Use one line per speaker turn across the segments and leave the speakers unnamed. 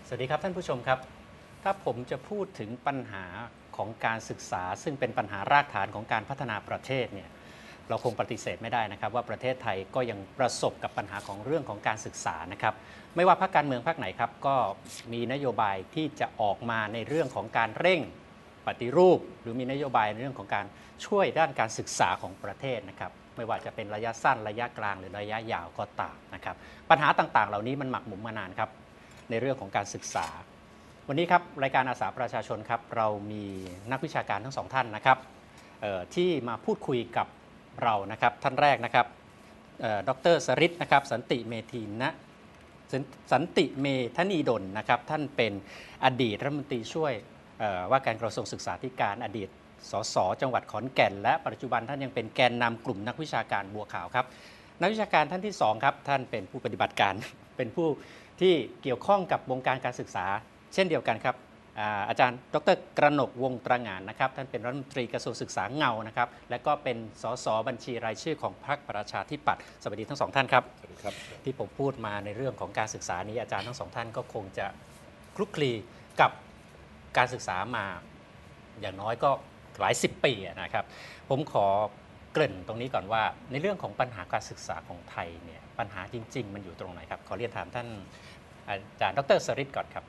สวัสดีครับท่านผู้ชมครับถ้าผมจะพูดถึงปัญหาของการศึกษาซึ่งเป็นปัญหารากฐานของการพัฒนาประเทศเนี่ยเราคงปฏิเสธไม่ได้นะครับว่าประเทศไทยก็ยังประสบกับปัญหาของเรื่องของการศึกษานะครับไม่ว่าพรรคการเมืองพรรคไหนครับก็มีนโยบายที่จะออกมาในเรื่องของการเร่งปฏิรูปหรือมีนโยบายในเรื่องของการช่วยด้านการศึกษาของประเทศนะครับไม่ว่าจะเป็นระยะสั้นระยะกลางหรือระยะยาวก็ตามนะครับปัญหาต่างๆเหล่านี้มันหมักหมมมานานครับในเรื่องของการศึกษาวันนี้ครับรายการอาสาประชาชนครับเรามีนักวิชาการทั้งสองท่านนะครับที่มาพูดคุยกับเรานะครับท่านแรกนะครับดร.สฤทธิ์นะครับสันติเมธีนะสันติเมธนีดลนะครับท่านเป็นอดีตรัฐมนตรีช่วยว่าการกระทรวงศึกษาธิการอดีตสสจังหวัดขอนแก่นและปัจจุบันท่านยังเป็นแกนนำกลุ่มนักวิชาการบัวขาวครับนักวิชาการท่านที่2ครับท่านเป็นผู้ปฏิบัติการ เป็นผู้ที่เกี่ยวข้องกับวงการการศึกษาเช่นเดียวกันครับอาจารย์ดร.กระหนกวงศ์ตระหง่านนะครับท่านเป็นรัฐมนตรีกระทรวงศึกษาเงานะครับและก็เป็นสสบัญชีรายชื่อของพรรคประชาธิปัตย์สวัสดีทั้งสองท่านครับสวัสดีครับที่ผมพูดมาในเรื่องของการศึกษานี้อาจารย์ทั้งสองท่านก็คงจะคลุกคลีกับการศึกษามาอย่างน้อยก็หลาย10 ปีนะครับผมขอเกริ่นตรงนี้ก่อนว่าในเรื่องของปัญหาการศึกษาของไทยเนี่ยปัญหาจริงๆมันอยู่ตรงไหนครับขอเรียนถามท่านอาจารย์ดร.สฤทธิ์ก่อนครับ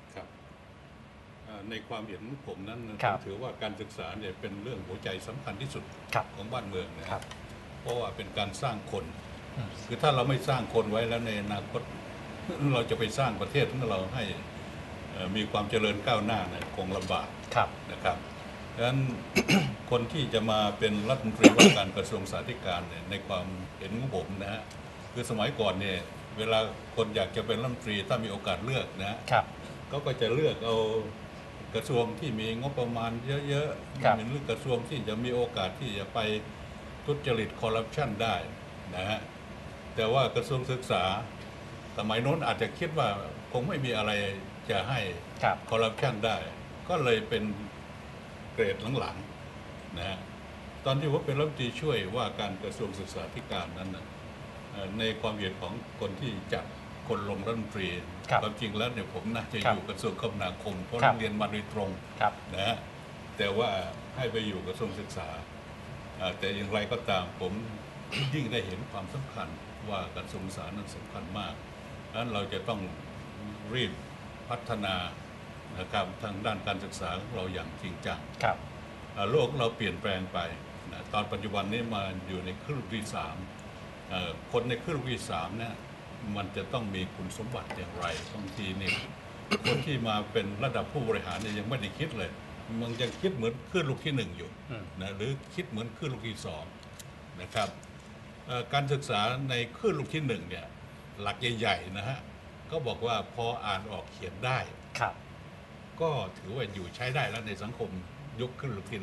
ในความเห็นผมนั้นผมถือว่าการศึกษาเนี่ยเป็นเรื่องหัวใจสำคัญที่สุดของบ้านเมืองนะครับเพราะว่าเป็นการสร้างคนคือถ้าเราไม่สร้างคนไว้แล้วในอนาคตเราจะไปสร้างประเทศของเราให้มีความเจริญก้าวหน้าเนี่ยคงลำบากนะครับดังนั้น คนที่จะมาเป็นรัฐมนตรีว่าการกระทรวงสาธารณสุขเนี่ยในความเห็นของผมนะฮะคือสมัยก่อนเนี่ยเวลาคนอยากจะเป็นรัฐมนตรีถ้ามีโอกาสเลือกนะก็จะเลือกเอากระทรวงที่มีงบประมาณเยอะๆเป็นเรื่องกระทรวงที่จะมีโอกาสที่จะไปทุจริตคอร์รัปชันได้นะฮะแต่ว่ากระทรวงศึกษาสมัยโน้นอาจจะคิดว่าคงไม่มีอะไรจะให้คอร์รัปชันได้ก็เลยเป็นเกรดหลังๆนะฮะตอนที่ผมเป็นรัฐมนตรีช่วยว่าการกระทรวงศึกษาธิการนั้นนะในความเห็นของคนที่จัดคนลงรัฐมนตรีความจริงแล้วเนี่ยผมน่าจะอยู่กระทรวงคมนาคมเพราะเรียนมาโดยตรงนะฮะแต่ว่าให้ไปอยู่กระทรวงศึกษาแต่อย่างไรก็ตามผมยิ่งได้เห็นความสำคัญว่ากระทรวงศึกษานั้นสำคัญมากดังนั้นเราจะต้องรีบพัฒนานะครับทางด้านการศึกษาของเราอย่างจริงจังโลกเราเปลี่ยนแปลงไปนะตอนปัจจุบันนี้มาอยู่ในครึ่งที่3คนในครึ่งที่3เนี่ยมันจะต้องมีคุณสมบัติอย่างไรบางทีนี่คนที่มาเป็นระดับผู้บริหารเนี่ยยังไม่ได้คิดเลยมันยังคิดเหมือนคลื่นลูกที่1อยู่นะหรือคิดเหมือนคลื่นลูกที่2นะครับการศึกษาในคลื่นลูกที่1เนี่ยหลักใหญ่ๆนะฮะก็บอกว่าพออ่านออกเขียนได้ก็ถือว่าอยู่ใช้ได้แล้วในสังคมยุคคลื่นลูกที่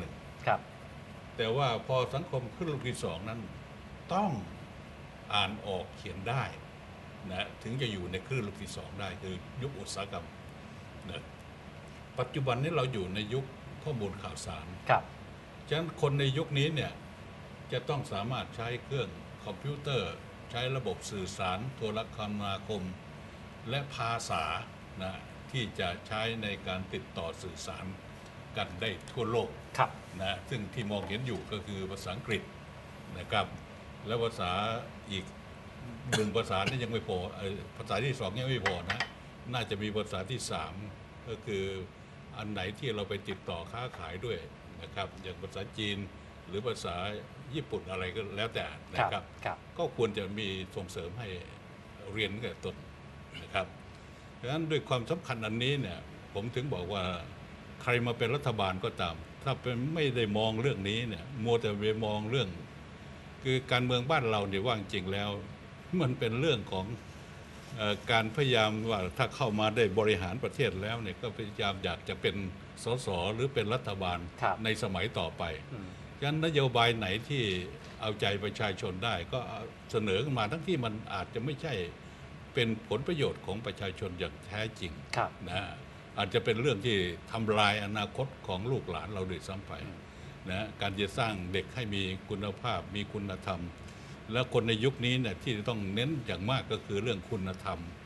1แต่ว่าพอสังคมคลื่นลูกที่2นั้นต้องอ่านออกเขียนได้นะถึงจะอยู่ในคลื่นลูกที่2ได้คือยุคอุตสาหกรรมนะปัจจุบันนี้เราอยู่ในยุคข้อมูลข่าวสารฉะนั้นคนในยุคนี้เนี่ยจะต้องสามารถใช้เครื่องคอมพิวเตอร์ใช้ระบบสื่อสารโทรคมนาคมและภาษานะที่จะใช้ในการติดต่อสื่อสารกันได้ทั่วโลกนะซึ่งที่มองเห็นอยู่ก็คือภาษาอังกฤษนะครับและภาษาอีก1 ภาษานี่ยังไม่พอภาษาที่2ยังไม่พอนะน่าจะมีภาษาที่3ก็คืออันไหนที่เราไปติดต่อค้าขายด้วยนะครับอย่างภาษาจีนหรือภาษาญี่ปุ่นอะไรก็แล้วแต่นะครับก็ควรจะมีส่งเสริมให้เรียนตั้งแต่ต้นนะครับดังนั้นด้วยความสำคัญอันนี้เนี่ยผมถึงบอกว่าใครมาเป็นรัฐบาลก็ตามถ้าเป็นไม่ได้มองเรื่องนี้เนี่ยมัวแต่ไปมองเรื่องคือการเมืองบ้านเราเนี่ยว่าจริงแล้วมันเป็นเรื่องของการพยายามว่าถ้าเข้ามาได้บริหารประเทศแล้วเนี่ยก็พยายามอยากจะเป็นสสหรือเป็นรัฐบาลในสมัยต่อไปฉะนั้นนโยบายไหนที่เอาใจประชาชนได้ก็เสนอขึ้นมาทั้งที่มันอาจจะไม่ใช่เป็นผลประโยชน์ของประชาชนอย่างแท้จริงนะอาจจะเป็นเรื่องที่ทำลายอนาคตของลูกหลานเราด้วยซ้ำไปนะการจะสร้างเด็กให้มีคุณภาพมีคุณธรรมแล้วคนในยุคนี้เนี่ยที่ต้องเน้นอย่างมากก็คือเรื่องคุณธรรม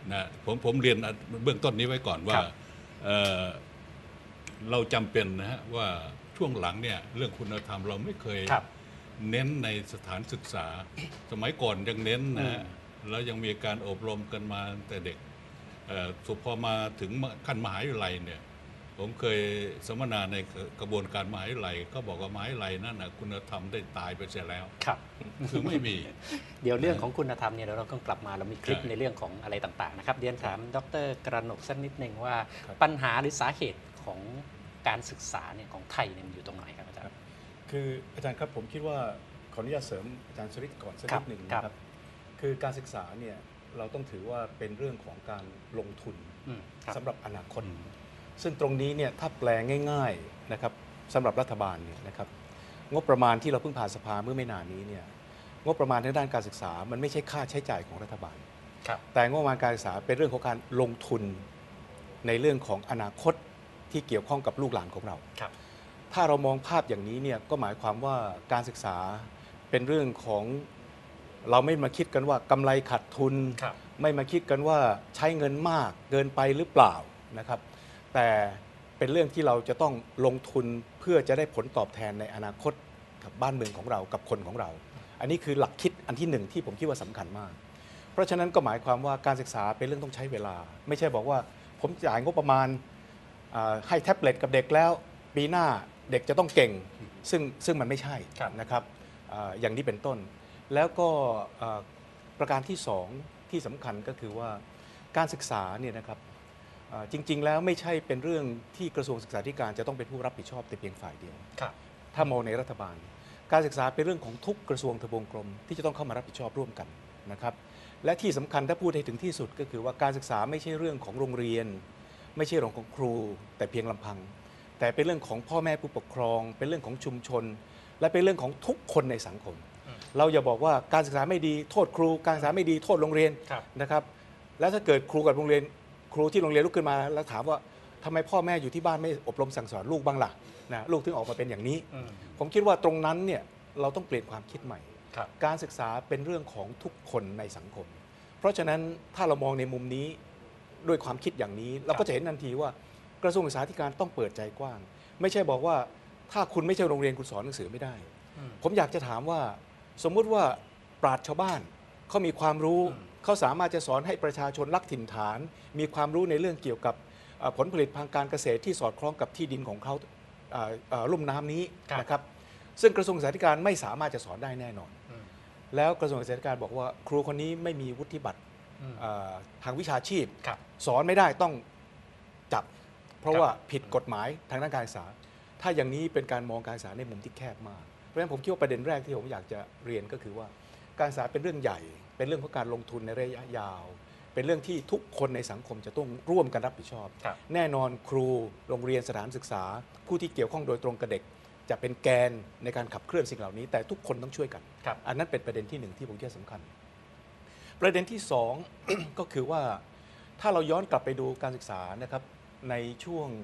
นะผมเรียนเบื้องต้นนี้ไว้ก่อนว่าเอ่อเราจำเป็นนะฮะว่าช่วงหลังเนี่ยเรื่องคุณธรรมเราไม่เคยเน้นในสถานศึกษา สมัยก่อนยังเน้นนะฮะแล้วยังมีการอบรมกันมาแต่เด็กสุดพอมาถึงขั้นมหาวิทยาลัยเนี่ยผมเคยสัมมนาในกระบวนการมหาวิทยาลัยก็บอกว่ามหาวิทยาลัยนั่นนะคุณธรรมได้ตายไปเสียแล้ว
ครับ
คือไม่มี
เดี๋ยวเรื่องของคุณธรรมเนี่ยเราต้องกลับมาเรามีคลิปในเรื่องของอะไรต่างๆนะครับเรียนถามดร.กระหนกสักนิดนึงว่าปัญหาหรือสาเหตุของการศึกษาเนี่ยของไทยเนี่ยมันอยู่ตรงไหนครับอาจารย์
คืออาจารย์ครับผมคิดว่าขออนุญาตเสริมอาจารย์ชริตก่อนสักนิดหนึ่งนะครับคือการศึกษาเนี่ยเราต้องถือว่าเป็นเรื่องของการลงทุนสำหรับอนาคตซึ่งตรงนี้เนี่ยถ้าแปลง่ายๆนะครับสำหรับรัฐบาลเนี่ยนะครับงบประมาณที่เราเพิ่งผ่านสภาเมื่อไม่นานนี้เนี่ยงบประมาณทางด้านการศึกษามันไม่ใช่ค่าใช้จ่ายของรัฐบาลแต่งบประมาณการศึกษาเป็นเรื่องของการลงทุนในเรื่องของอนาคตที่เกี่ยวข้องกับลูกหลานของเราถ้าเรามองภาพอย่างนี้เนี่ยก็หมายความว่าการศึกษาเป็นเรื่องของเราไม่มาคิดกันว่ากำไรขาดทุนไม่มาคิดกันว่าใช้เงินมากเกินไปหรือเปล่านะครับแต่เป็นเรื่องที่เราจะต้องลงทุนเพื่อจะได้ผลตอบแทนในอนาคตกับบ้านเมืองของเรากับคนของเราอันนี้คือหลักคิดอันที่หนึ่งที่ผมคิดว่าสำคัญมากเพราะฉะนั้นก็หมายความว่าการศึกษาเป็นเรื่องต้องใช้เวลาไม่ใช่บอกว่าผมจ่ายงบประมาณให้แท็บเล็ตกับเด็กแล้วปีหน้าเด็กจะต้องเก่งซึ่งมันไม่ใช่นะครับอย่างนี้เป็นต้นแล้วก็ประการที่สองที่สำคัญก็คือว่าการศึกษาเนี่ยนะครับจริงๆแล้วไม่ใช่เป็นเรื่องที่กระทรวงศึกษาธิการจะต้องเป็นผู้รับผิดชอบแต่เพียงฝ่ายเดียวถ้ามองในรัฐบาลการศึกษาเป็นเรื่องของทุกกระทรวงทบวงกรมที่จะต้องเข้ามารับผิดชอบร่วมกันนะครับและที่สำคัญถ้าพูดให้ถึงที่สุดก็คือว่าการศึกษาไม่ใช่เรื่องของโรงเรียนไม่ใช่เรื่องของครูแต่เพียงลำพังแต่เป็นเรื่องของพ่อแม่ผู้ปกครองเป็นเรื่องของชุมชนและเป็นเรื่องของทุกคนในสังคมเราอย่าบอกว่าการศึกษาไม่ดีโทษครูการศึกษาไม่ดีโทษโรงเรียนนะครับแล้วถ้าเกิดครูกับโรงเรียนครูที่โรงเรียนลุกขึ้นมาแล้วถามว่าทำไมพ่อแม่อยู่ที่บ้านไม่อบรมสั่งสอนลูกบ้างล่ะนะลูกถึงออกมาเป็นอย่างนี้ผมคิดว่าตรงนั้นเนี่ยเราต้องเปลี่ยนความคิดใหม่การศึกษาเป็นเรื่องของทุกคนในสังคมเพราะฉะนั้นถ้าเรามองในมุมนี้ด้วยความคิดอย่างนี้เราก็จะเห็นทันทีว่ากระทรวงศึกษาธิการต้องเปิดใจกว้างไม่ใช่บอกว่าถ้าคุณไม่ใช่โรงเรียนคุณสอนหนังสือไม่ได้ผมอยากจะถามว่าสมมุติว่าปราชญ์ชาวบ้านเขามีความรู้เขาสามารถจะสอนให้ประชาชนรักถิ่นฐานมีความรู้ในเรื่องเกี่ยวกับผลผลิตทางการเกษตรที่สอดคล้องกับที่ดินของเขาลุ่มน้ำนี้นะครับซึ่งกระทรวงศึกษาธิการไม่สามารถจะสอนได้แน่นอนแล้วกระทรวงศึกษาธิการบอกว่าครูคนนี้ไม่มีวุฒิบัตรทางวิชาชีพสอนไม่ได้ต้องจับเพราะว่าผิดกฎหมายทางด้านการศึกษาถ้าอย่างนี้เป็นการมองการศึกษาในมุมที่แคบมากเพราะฉะนั้นผมคิดว่าประเด็นแรกที่ผมอยากจะเรียนก็คือว่าการศึกษาเป็นเรื่องใหญ่เป็นเรื่องของการลงทุนในระยะยาวเป็นเรื่องที่ทุกคนในสังคมจะต้องร่วมกันรับผิดชอบแน่นอนครูโรงเรียนสถานศึกษาผู้ที่เกี่ยวข้องโดยตรงกับเด็กจะเป็นแกนในการขับเคลื่อนสิ่งเหล่านี้แต่ทุกคนต้องช่วยกันอันนั้นเป็นประเด็นที่หนึ่งที่ผมคิดสำคัญประเด็นที่สอง ก็คือว่าถ้าเราย้อนกลับไปดูการศึกษานะครับในช่วง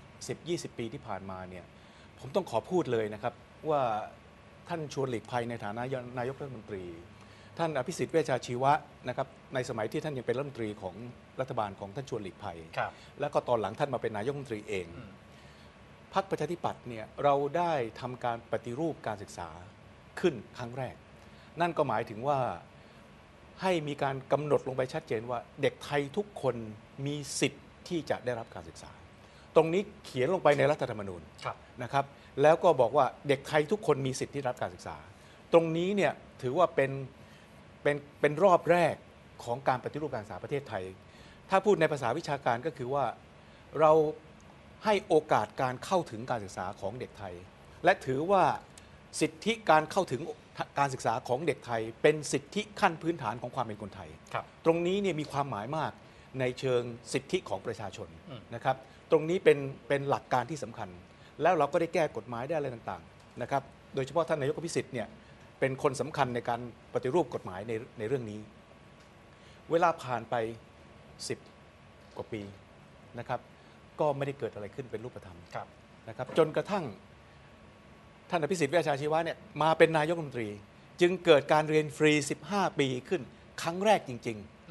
10-20 ปีที่ผ่านมาเนี่ยผมต้องขอพูดเลยนะครับว่าท่านชวนหลีกภัยในฐานะนายกรัฐมนตรีท่านอภิสิทธิ์เวชชาชีวะนะครับในสมัยที่ท่านยังเป็นรัฐมนตรีของรัฐบาลของท่านชวนหลีกภัยแล้วก็ตอนหลังท่านมาเป็นนายกรัฐมนตรีเองพรรคประชาธิปัตย์เนี่ยเราได้ทำการปฏิรูปการศึกษาขึ้นครั้งแรกนั่นก็หมายถึงว่าให้มีการกำหนดลงไปชัดเจนว่าเด็กไทยทุกคนมีสิทธิ์ที่จะได้รับการศึกษาตรงนี้เขียนลงไปในรัฐธรรมนูญนะครับแล้วก็บอกว่าเด็กไทยทุกคนมีสิทธิ์ที่รับการศึกษาตรงนี้เนี่ยถือว่าเป็นรอบแรกของการปฏิรูปการศึกษาประเทศไทยถ้าพูดในภาษาวิชาการก็คือว่าเราให้โอกาสการเข้าถึงการศึกษาของเด็กไทยและถือว่าสิทธิการเข้าถึงการศึกษาของเด็กไทยเป็นสิทธิขั้นพื้นฐานของความเป็นคนไทยตรงนี้เนี่ยมีความหมายมากในเชิงสิทธิของประชาชนนะครับตรงนี้เป็นหลักการที่สำคัญแล้วเราก็ได้แก้กฎหมายได้อะไรต่างๆนะครับโดยเฉพาะท่านนายกอภิสิทธิ์เนี่ยเป็นคนสำคัญในการปฏิรูปกฎหมายในเรื่องนี้เวลาผ่านไป10 กว่าปีนะครับก็ไม่ได้เกิดอะไรขึ้นเป็นรูปธรรมนะครับจนกระทั่งท่านอภิสิทธิ์เวชชาชีวะเนี่ยมาเป็นนายกรัฐมนตรีจึงเกิดการเรียนฟรี15 ปีขึ้นครั้งแรกจริง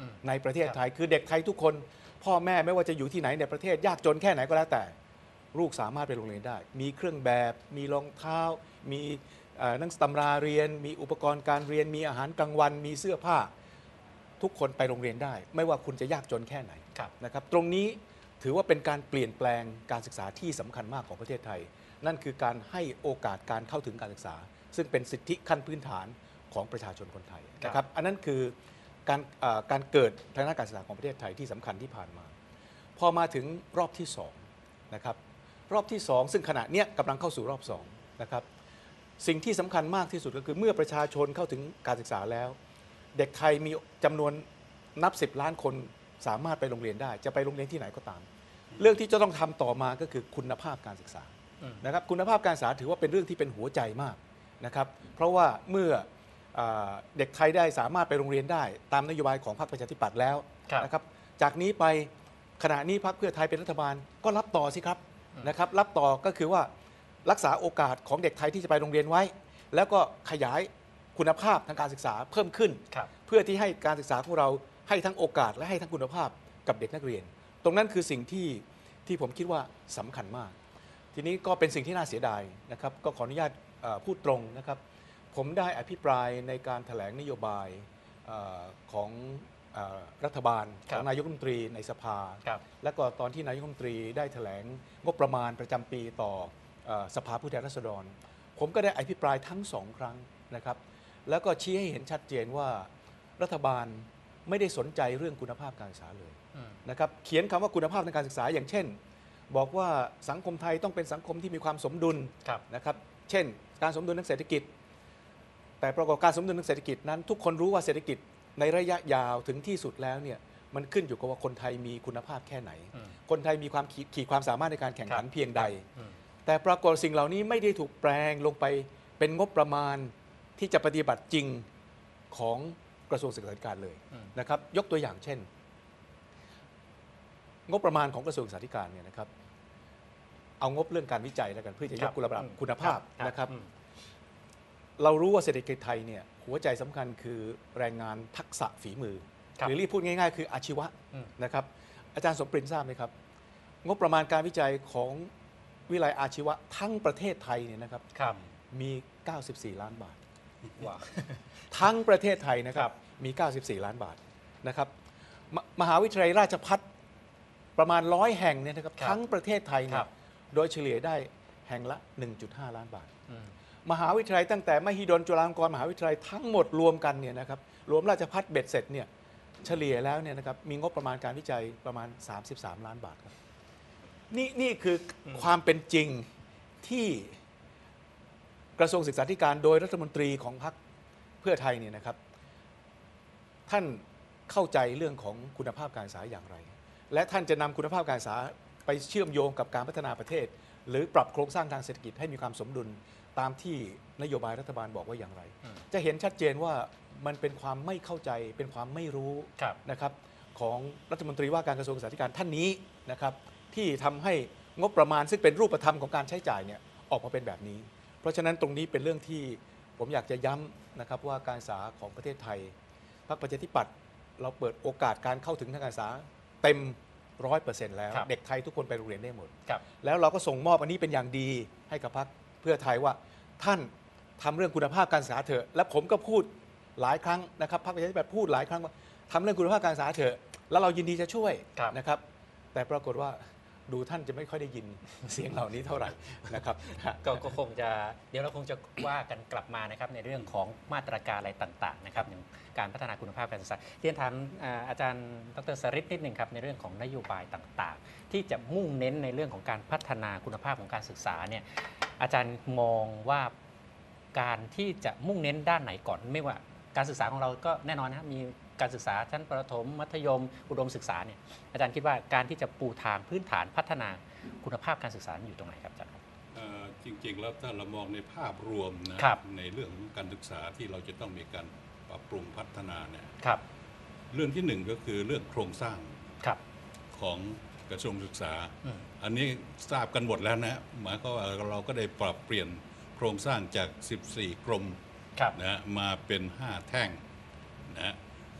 ในประเทศไทยคือเด็กไทยทุกคนพ่อแม่ไม่ว่าจะอยู่ที่ไหนในประเทศยากจนแค่ไหนก็แล้วแต่ลูกสามารถไปโรงเรียนได้ มีเครื่องแบบมีรองเท้ามีหนังสือตำราเรียนมีอุปกรณ์การเรียนมีอาหารกลางวันมีเสื้อผ้าทุกคนไปโรงเรียนได้ ไม่ว่าคุณจะยากจนแค่ไหนนะครับตรงนี้ถือว่าเป็นการเปลี่ยนแปลงการศึกษาที่สำคัญมากของประเทศไทยนั่นคือการให้โอกาสการเข้าถึงการศึกษาซึ่งเป็นสิทธิขั้นพื้นฐานของประชาชนคนไทยนะครับอันนั้นคือการเกิดทางด้านการศึกษาของประเทศไทยที่สำคัญที่ผ่านมาพอมาถึงรอบที่2นะครับรอบที่2ซึ่งขณะนี้กำลังเข้าสู่รอบ2นะครับสิ่งที่สำคัญมากที่สุดก็คือเมื่อประชาชนเข้าถึงการศึกษาแล้วเด็กไทยมีจำนวนนับ10 ล้านคนสามารถไปโรงเรียนได้จะไปโรงเรียนที่ไหนก็ตามเรื่องที่จะต้องทำต่อมาก็คือคุณภาพการศึกษานะครับคุณภาพการศึกษาถือว่าเป็นเรื่องที่เป็นหัวใจมากนะครับเพราะว่าเมื่อเด็กไทยได้สามารถไปโรงเรียนได้ตามนโยบายของพรรคประชาธิปัตย์แล้วนะครับจากนี้ไปขณะนี้พรรคเพื่อไทยเป็นรัฐบาลก็รับต่อสิครับนะครับรับต่อก็คือว่ารักษาโอกาสของเด็กไทยที่จะไปโรงเรียนไว้แล้วก็ขยายคุณภาพทางการศึกษาเพิ่มขึ้นเพื่อที่ให้การศึกษาของเราให้ทั้งโอกาสและให้ทั้งคุณภาพกับเด็กนักเรียนตรงนั้นคือสิ่งที่ผมคิดว่าสำคัญมากทีนี้ก็เป็นสิ่งที่น่าเสียดายนะครับก็ขออนุญาตพูดตรงนะครับผมได้อภิปรายในการแถลงนโยบายของรัฐบาลของนายกรัฐมนตรีในสภาและก็ตอนที่นายกรัฐมนตรีได้แถลงงบประมาณประจำปีต่อสภาผู้แทนราษฎรผมก็ได้อภิปรายทั้ง2 ครั้งนะครับแล้วก็ชี้ให้เห็นชัดเจนว่ารัฐบาลไม่ได้สนใจเรื่องคุณภาพการศึกษาเลยนะครับเขียนคำว่าคุณภาพในการศึกษาอย่างเช่นบอกว่าสังคมไทยต้องเป็นสังคมที่มีความสมดุลนะครับเช่นการสมดุลทางเศรษฐกิจแต่ปรากฏการสมดุลทางเศรษฐกิจนั้นทุกคนรู้ว่าเศรษฐกิจในระยะยาวถึงที่สุดแล้วเนี่ยมันขึ้นอยู่กับว่าคนไทยมีคุณภาพแค่ไหนคนไทยมีขีดความสามารถในการแข่งขันเพียงใดแต่ปรากฏสิ่งเหล่านี้ไม่ได้ถูกแปลงลงไปเป็นงบประมาณที่จะปฏิบัติจริงของกระทรวงศึกษาธิการเลยนะครับยกตัวอย่างเช่นงบประมาณของกระทรวงศึกษาธิการเนี่ยนะครับเอางบเรื่องการวิจัยแล้วกันเพื่อจะยกระดับคุณภาพนะครับเรารู้ว่าเศรษฐกิจไทยเนี่ยหัวใจสำคัญคือแรงงานทักษะฝีมือหรือเรียกพูดง่ายๆคืออาชีวะนะครับอาจารย์สมปรินทราบไหมครับงบประมาณการวิจัยของวิทยาลัยอาชีวะทั้งประเทศไทยเนี่ยนะครับมี94 ล้านบาททั้งประเทศไทยนะครับมี94 ล้านบาทนะครับมหาวิทยาลัยราชภัฏประมาณ100 แห่งเนี่ยนะครับทั้งประเทศไทยเนี่ยโดยเฉลี่ยได้แห่งละ 1.5 ล้านบาทมหาวิทยาลัยตั้งแต่มหิดลจุฬาลงกรณ์มหาวิทยาลัยทั้งหมดรวมกันเนี่ยนะครับรวมราชภัฏเบ็ดเสร็จเนี่ยเฉลี่ยแล้วเนี่ยนะครับมีงบประมาณการวิจัยประมาณ33 ล้านบาทครับนี่คือความเป็นจริงที่กระทรวงศึกษาธิการโดยรัฐมนตรีของพรรคเพื่อไทยเนี่ยนะครับท่านเข้าใจเรื่องของคุณภาพการศึกษาอย่างไรและท่านจะนำคุณภาพการศึกษาไปเชื่อมโยงกับการพัฒนาประเทศหรือปรับโครงสร้างทางเศรษฐกิจให้มีความสมดุลตามที่นโยบายรัฐบาลบอกว่าอย่างไรจะเห็นชัดเจนว่ามันเป็นความไม่เข้าใจเป็นความไม่รู้นะครับของรัฐมนตรีว่าการกระทรวงศึกษาธิการท่านนี้นะครับที่ทำให้งบประมาณซึ่งเป็นรูปธรรมของการใช้จ่ายเนี่ยออกมาเป็นแบบนี้เพราะฉะนั้นตรงนี้เป็นเรื่องที่ผมอยากจะย้ำนะครับว่าการศึกษาของประเทศไทยพรรคประชาธิปัตย์เราเปิดโอกาสการเข้าถึงทางการศึกษาเต็ม 100% แล้วเด็กไทยทุกคนไปโรงเรียนได้หมดแล้วเราก็ส่งมอบอันนี้เป็นอย่างดีให้กับพรรคเพื่อไทยว่าท่านทำเรื่องคุณภาพการศึกษาเถอะและผมก็พูดหลายครั้งนะครับพรรคประชาธิปัตย์พูดหลายครั้งว่าทำเรื่องคุณภาพการศึกษาเถอะแล้วเรายินดีจะช่วยนะครับแต่ปรากฏว่าดูท่านจะไม่ค่อยได้ยินเสียงเหล่านี้เท่าไหร่นะครับ
ก็คงจะเดี๋ยวเราคงจะว่ากันกลับมานะครับในเรื่องของมาตรการอะไรต่างๆนะครับอย่างการพัฒนาคุณภาพการศึกษาเรียนถามอาจารย์ดร.สฤทธิ์นิดหนึ่งครับในเรื่องของนโยบายต่างๆที่จะมุ่งเน้นในเรื่องของการพัฒนาคุณภาพของการศึกษาเนี่ยอาจารย์มองว่าการที่จะมุ่งเน้นด้านไหนก่อนไม่ว่าการศึกษาของเราก็แน่นอนนะมีการศึกษาชั้นประถมมัธยมอุดมศึกษาเนี่ยอาจารย์คิดว่าการที่จะปูทางพื้นฐานพัฒนาคุณภาพการศึกษาอยู่ตรงไหนครับอาจารย์
จริงๆแล้วถ้าเรามองในภาพรวมนะในเรื่องของการศึกษาที่เราจะต้องมีการปรับปรุงพัฒนาเนี่ยเรื่องที่หนึ่งก็คือเรื่องโครงสร้างของกระทรวงศึกษาอันนี้ทราบกันหมดแล้วนะหมายความว่าเราก็ได้ปรับเปลี่ยนโครงสร้างจาก14 กรมนะมาเป็น5 แท่งนะ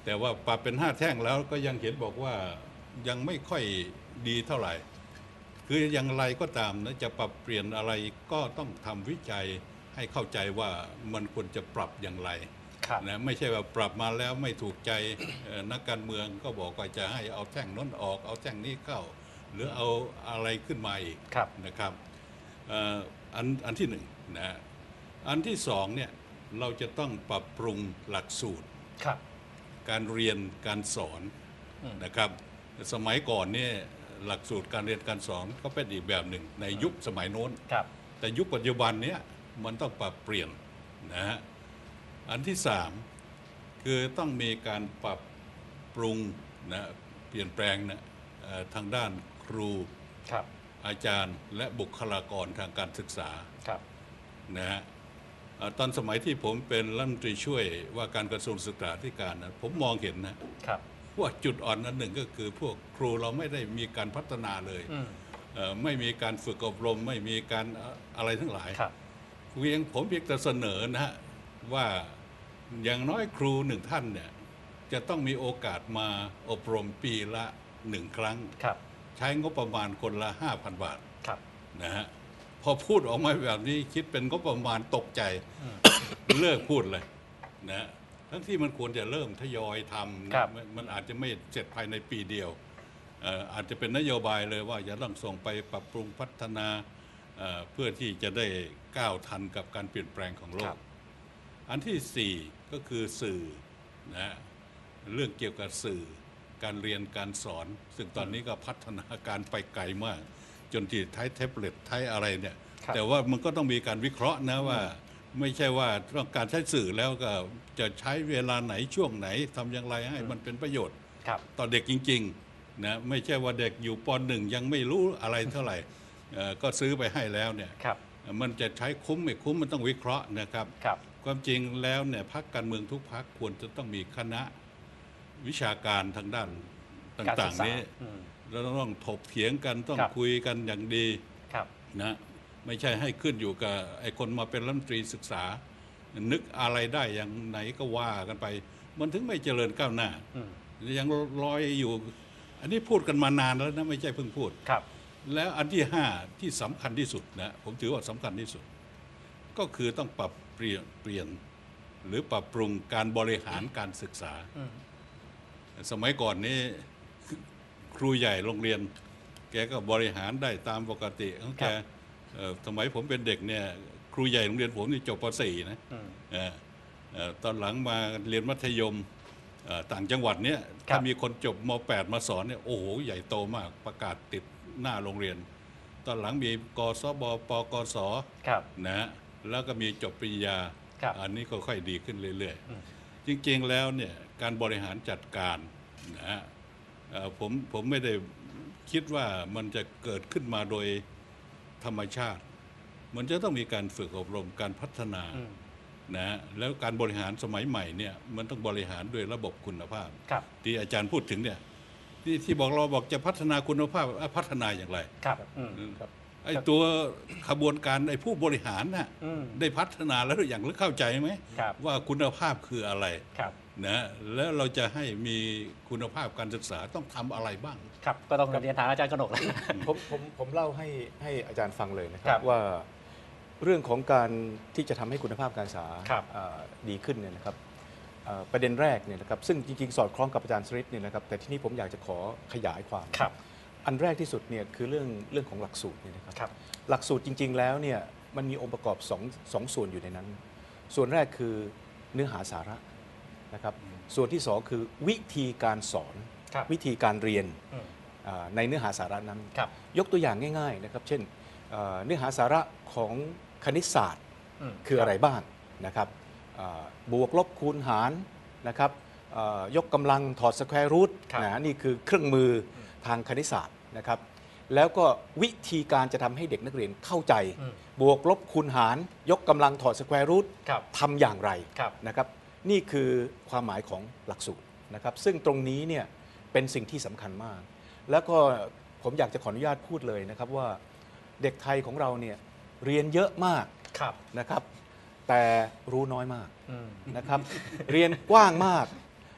แต่ว่าปรับเป็น5 แท่งแล้วก็ยังเห็นบอกว่ายังไม่ค่อยดีเท่าไหร่ คืออย่างไรก็ตามนะจะปรับเปลี่ยนอะไรก็ต้องทำวิจัยให้เข้าใจว่ามันควรจะปรับอย่างไรนะไม่ใช่ว่าปรับมาแล้วไม่ถูกใจนักการเมืองก็บอกว่าจะให้เอาแท่งน้นออกเอาแท่งนี้เข้า หรือเอาอะไรขึ้นมาอีกนะครับอันที่หนึ่งนะอันที่สองเนี่ยเราจะต้องปรับปรุงหลักสูตรการเรียนการสอนนะครับสมัยก่อนเนี่ยหลักสูตรการเรียนการสอนก็เป็นอีกแบบหนึ่งในยุคสมัยโน้นแต่ยุคปัจจุบันเนี้ยมันต้องปรับเปลี่ยนนะฮะอันที่สามคือต้องมีการปรับปรุงนะเปลี่ยนแปลงนะทางด้านครูอาจารย์และบุคลากรทางการศึกษานะฮะตอนสมัยที่ผมเป็นรัฐมนตรีช่วยว่าการกระทรวงศึกษาธิการนะผมมองเห็นนะว่าจุดอ่อนนั้นหนึ่งก็คือพวกครูเราไม่ได้มีการพัฒนาเลยไม่มีการฝึกอบรมไม่มีการอะไรทั้งหลายผมเพียงแต่เสนอนะฮะว่าอย่างน้อยครูหนึ่งท่านเนี่ยจะต้องมีโอกาสมาอบรมปีละ1 ครั้งใช้งบประมาณคนละ 5,000 บาทนะฮะพอพูดออกมาแบบนี้คิดเป็นงบประมาณตกใจเลิกพูดเลยนะทั้งที่มันควรจะเริ่มทยอยทำนะมันอาจจะไม่เสร็จภายในปีเดียวอาจจะเป็นนโยบายเลยว่าจะต้องส่งไปปรับปรุงพัฒนาเพื่อที่จะได้ก้าวทันกับการเปลี่ยนแปลงของโลกอันที่4ก็คือสื่อนะเรื่องเกี่ยวกับสื่อการเรียนการสอนซึ่งตอนนี้ก็พัฒนาการไปไกลมากจนที่ใช้แท็บเล็ตใช้อะไรเนี่ยแต่ว่ามันก็ต้องมีการวิเคราะห์นะว่าไม่ใช่ว่าต้องการใช้สื่อแล้วก็จะใช้เวลาไหนช่วงไหนทำอย่างไรให้มันเป็นประโยชน์ต่อเด็กจริงๆนะไม่ใช่ว่าเด็กอยู่ป.1 ยังไม่รู้อะไรเท่าไหร่ก็ซื้อไปให้แล้วเนี่ยมันจะใช้คุ้มไม่คุ้มมันต้องวิเคราะห์นะครับความจริงแล้วเนี่ยพรรคการเมืองทุกพรรคควรจะต้องมีคณะวิชาการทางด้านต่างๆนี้เราต้องถกเถียงกันต้องคุยกันอย่างดีนะไม่ใช่ให้ขึ้นอยู่กับไอ้คนมาเป็นรัฐมนตรีศึกษานึกอะไรได้อย่างไหนก็ว่ากันไปมันถึงไม่เจริญก้าวหน้ายังลอยอยู่อันนี้พูดกันมานานแล้วนะไม่ใช่เพิ่งพูดแล้วอันที่5ที่สำคัญที่สุดนะผมถือว่าสำคัญที่สุดก็คือต้องปรับเปลี่ยนหรือปรับปรุงการบริหารการศึกษาสมัยก่อนนี้ครูใหญ่โรงเรียนแกก็บริหารได้ตามปกติของแกสมัยผมเป็นเด็กเนี่ยครูใหญ่โรงเรียนผมนี่จบป .4 นะตอนหลังมาเรียนมัธยมต่างจังหวัดเนี่ยถ้ามีคนจบม .8 มาสอนเนี่ยโอ้โหใหญ่โตมากประกาศติดหน้าโรงเรียนตอนหลังมีกศบปกศนะแล้วก็มีจบปริญญาอันนี้ก็ค่อยดีขึ้นเรื่อยๆจริงๆแล้วเนี่ยการบริหารจัดการนะผมไม่ได้คิดว่ามันจะเกิดขึ้นมาโดยธรรมชาติมันจะต้องมีการฝึกอบรมการพัฒนานะแล้วการบริหารสมัยใหม่เนี่ยมันต้องบริหารด้วยระบบคุณภาพที่อาจารย์พูดถึงเนี่ยที่บอกเราบอกจะพัฒนาคุณภาพพัฒนาอย่างไรไอ้ตัวขบวนการไอ้ผู้บริหารน่ะได้พัฒนาแล้วอย่างหรือเข้าใจไหมว่าคุณภาพคืออะไรนะแล้วเราจะให้มีคุณภาพการศึกษาต้องทำอะไรบ้าง
ครับก็ต้องเรียนถามอาจารย์กนกเลย
ผมเล่าให้อาจารย์ฟังเลยนะครับว่าเรื่องของการที่จะทำให้คุณภาพการศึกษาดีขึ้นเนี่ยนะครับประเด็นแรกเนี่ยนะครับซึ่งจริงๆสอดคล้องกับอาจารย์สฤทธิ์เนี่ยนะครับแต่ที่นี้ผมอยากจะขอขยายความอันแรกที่สุดเนี่ยคือเรื่องของหลักสูตรเนี่ยนะครับหลักสูตรจริงๆแล้วเนี่ยมันมีองค์ประกอบสองส่วนอยู่ในนั้นส่วนแรกคือเนื้อหาสาระนะครับส่วนที่สองคือวิธีการสอนวิธีการเรียนในเนื้อหาสาระนั้นยกตัวอย่างง่ายๆนะครับเช่นเนื้อหาสาระของคณิตศาสตร์คืออะไรบ้างนะครับบวกลบคูณหารนะครับยกกำลังถอดสแควร์รูทนี่คือเครื่องมือทางคณิตศาสตร์นะครับแล้วก็วิธีการจะทำให้เด็กนักเรียนเข้าใจบวกลบคูณหารยกกำลังถอดสแควร์รูททำอย่างไรนะครับนี่คือความหมายของหลักสูตรนะครับซึ่งตรงนี้เนี่ยเป็นสิ่งที่สำคัญมากแล้วก็ผมอยากจะขออนุญาตพูดเลยนะครับว่าเด็กไทยของเราเนี่ยเรียนเยอะมากนะครับแต่รู้น้อยมากนะครับเรียนกว้างมาก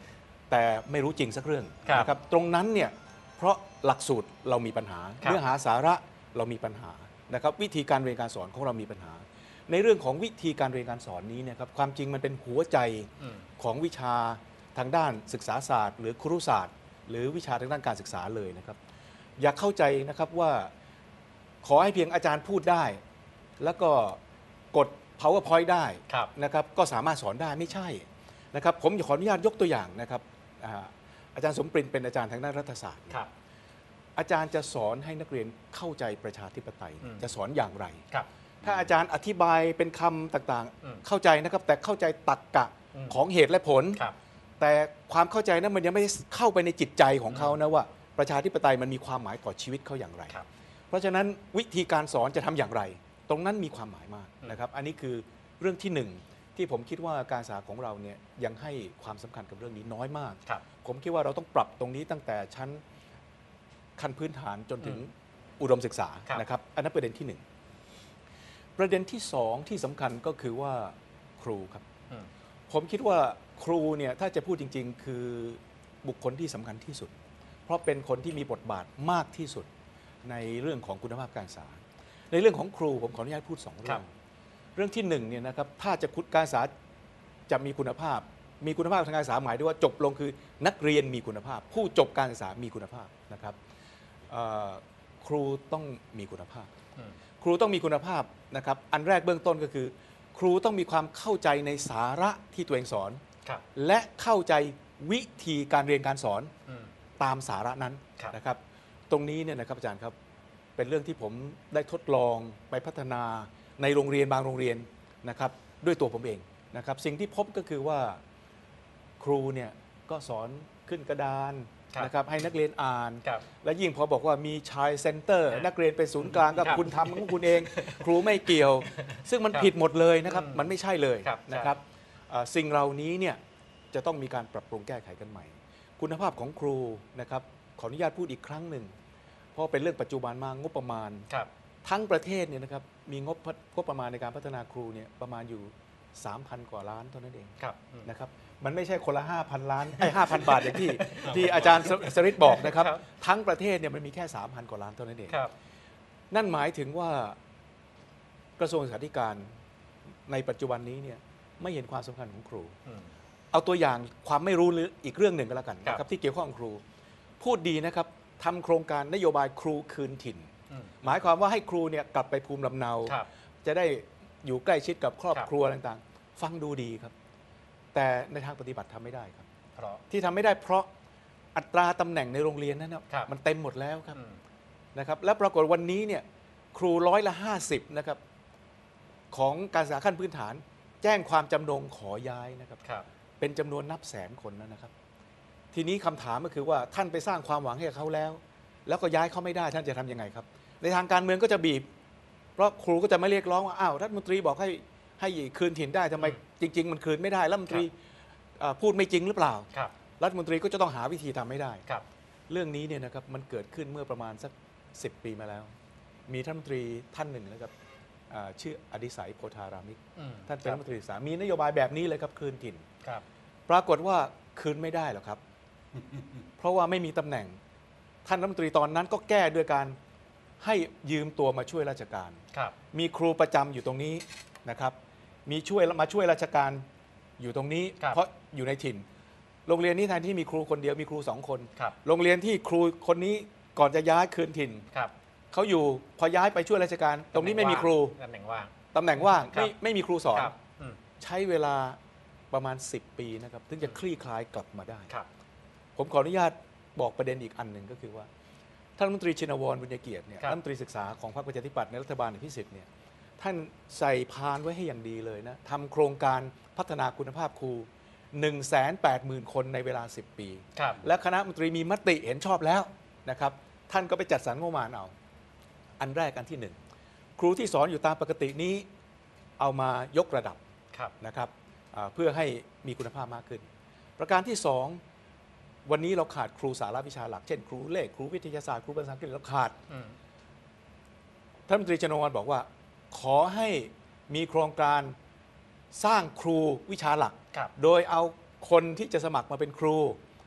แต่ไม่รู้จริงสักเรื่องนะครับตรงนั้นเนี่ยเพราะหลักสูตรเรามีปัญหาเนื้อหาสาระเรามีปัญหานะครับวิธีการเรียนการสอนของเรามีปัญหา ในเรื่องของวิธีการเรียนการสอนนี้เนี่ยครับความจริงมันเป็นหัวใจของวิชาทางด้านศึกษาศาสตร์หรือครุศาสตร์หรือวิชาทางด้านการศึกษาเลยนะครับอยากเข้าใจนะครับว่าขอให้เพียงอาจารย์พูดได้แล้วก็กด PowerPoint ได้นะครับก็สามารถสอนได้ไม่ใช่นะครับผมขออนุญาตยกตัวอย่างนะครับอาจารย์สมปรินเป็นอาจารย์ทางด้านรัฐศาสตร์อาจารย์จะสอนให้นักเรียนเข้าใจประชาธิปไตยจะสอนอย่างไรถ้าอาจารย์อธิบายเป็นคำต่างๆเข้าใจนะครับแต่เข้าใจตรรกะของเหตุและผลแต่ความเข้าใจนั้นมันยังไม่ได้เข้าไปในจิตใจของเขานะว่าประชาธิปไตยมันมีความหมายต่อชีวิตเขาอย่างไรเพราะฉะนั้นวิธีการสอนจะทำอย่างไรตรงนั้นมีความหมายมากนะครับอันนี้คือเรื่องที่หนึ่งที่ผมคิดว่าการศึกษาของเราเนี่ยยังให้ความสำคัญกับเรื่องนี้น้อยมากผมคิดว่าเราต้องปรับตรงนี้ตั้งแต่ชั้นขั้นพื้นฐานจนถึงอุดมศึกษานะครับอันนั้นประเด็นที่หนึ่งประเด็นที่สองที่สำคัญก็คือว่าครูครับผมคิดว่าครูเนี่ยถ้าจะพูดจริงๆคือบุคคลที่สำคัญที่สุดเพราะเป็นคนที่มีบทบาทมากที่สุดในเรื่องของคุณภาพการศึกษาในเรื่องของครูผมขออนุญาตพูด2เรื่องที่1เนี่ยนะครับถ้าจะการศึกษาจะมีคุณภาพทางการศึกษาหมายถึงว่าจบลงคือนักเรียนมีคุณภาพผู้จบการศึกษามีคุณภาพนะครับครูต้องมีคุณภาพครูต้องมีคุณภาพนะครับอันแรกเบื้องต้นก็คือครูต้องมีความเข้าใจในสาระที่ตัวเองสอนและเข้าใจวิธีการเรียนการสอนตามสาระนั้นนะครับตรงนี้เนี่ยนะครับอาจารย์ครับเป็นเรื่องที่ผมได้ทดลองไปพัฒนาในโรงเรียนบางโรงเรียนนะครับด้วยตัวผมเองนะครับสิ่งที่พบก็คือว่าครูเนี่ยก็สอนขึ้นกระดานนะครับให้นักเรียนอ่านและยิ่งพอบอกว่ามีชายเซ็นเตอร์นักเรียนเป็นศูนย์กลางกับคุณทำของคุณเองครูไม่เกี่ยวซึ่งมันผิดหมดเลยนะครับมันไม่ใช่เลยนะครับสิ่งเหล่านี้เนี่ยจะต้องมีการปรับปรุงแก้ไขกันใหม่คุณภาพของครูนะครับขออนุญาตพูดอีกครั้งหนึ่งเพราะเป็นเรื่องปัจจุบันมางบประมาณทั้งประเทศเนี่ยนะครับมีงบประมาณในการพัฒนาครูเนี่ยประมาณอยู่ 3,000 กว่าล้านเท่านั้นเองนะครับมันไม่ใช่คนละ 5,000 ล้าน5,000 บาทอย่างที่อาจารย์สริตบอกนะครับทั้งประเทศเนี่ยมันมีแค่ 3,000 กว่าล้านเท่านั้นเองนั่นหมายถึงว่ากระทรวงศึกษาธิการในปัจจุบันนี้เนี่ยไม่เห็นความสำคัญของครูเอาตัวอย่างความไม่รู้หรืออีกเรื่องหนึ่งก็แล้วกันนะครับที่เกี่ยวข้องกับครูพูดดีนะครับทำโครงการนโยบายครูคืนถิ่นหมายความว่าให้ครูเนี่ยกลับไปภูมิลำเนาจะได้อยู่ใกล้ชิดกับครอบครัวต่างๆฟังดูดีครับแต่ในทางปฏิบัติทำไม่ได้ครับที่ทำไม่ได้เพราะอัตราตำแหน่งในโรงเรียนนั้นมันเต็มหมดแล้วครับนะครับและปรากฏวันนี้เนี่ยครู50%นะครับของการศึกษาขั้นพื้นฐานแจ้งความจำนงขอย้ายนะครับเป็นจำนวนนับแสนคนนะครับทีนี้คำถามก็คือว่าท่านไปสร้างความหวังให้เขาแล้วก็ย้ายเขาไม่ได้ท่านจะทำยังไงครับในทางการเมืองก็จะบีบเพราะครูก็จะไม่เรียกร้องว่าอ้าวรัฐมนตรีบอกให้คืนถิ่นได้ทำไมจริงๆมันคืนไม่ได้รัฐมนตรีพูดไม่จริงหรือเปล่ารัฐมนตรีก็จะต้องหาวิธีทำให้ได้เรื่องนี้เนี่ยนะครับมันเกิดขึ้นเมื่อประมาณสัก10 ปีมาแล้วมีท่านรัฐมนตรีท่านหนึ่งนะครับชื่ออดิศัยโพธารามิกท่านเป็นรัฐมนตรีศึกษามีนโยบายแบบนี้เลยครับคืนถิ่นปรากฏว่าคืนไม่ได้หรอกครับ เพราะว่าไม่มีตำแหน่งท่านรัฐมนตรีตอนนั้นก็แก้ด้วยการให้ยืมตัวมาช่วยราชการมีครูประจำอยู่ตรงนี้นะครับมาช่วยราชการอยู่ตรงนี้เพราะอยู่ในถิ่นโรงเรียนนี้แทนที่มีครูคนเดียวมีครู2 คนโรงเรียนที่ครูคนนี้ก่อนจะย้ายคืนถิ่นเขาอยู่พอย้ายไปช่วยราชการตรงนี้ไม่มีครูตำแหน่งว่างไม่มีครูสอนใช้เวลาประมาณ10 ปีนะครับถึงจะคลี่คลายกลับมาได้ผมขออนุญาตบอกประเด็นอีกอันหนึ่งก็คือว่าท่านรัฐมนตรีชินวรบุญเกียรติเนี่ยรัฐมนตรีศึกษาของพรรคประชาธิปัตย์ในรัฐบาลอภิสิทธิ์เนี่ยท่านใส่พานไว้ให้อย่างดีเลยนะทำโครงการพัฒนาคุณภาพครู 180,000 คนในเวลา10 ปีและคณะรัฐมนตรีมีมติเห็นชอบแล้วนะครับท่านก็ไปจัดสรรงบประมาณเอาอันแรกอันที่1ครูที่สอนอยู่ตามปกตินี้เอามายกระดับนะครับเพื่อให้มีคุณภาพมากขึ้นประการที่2วันนี้เราขาดครูสาระวิชาหลักเช่นครูเลขครูวิทยาศาสตร์ครูภาษาอังกฤษเราขาดท่านรัฐมนตรีชนวรบอกว่าขอให้มีโครงการสร้างครูวิชาหลักโดยเอาคนที่จะสมัครมาเป็นครู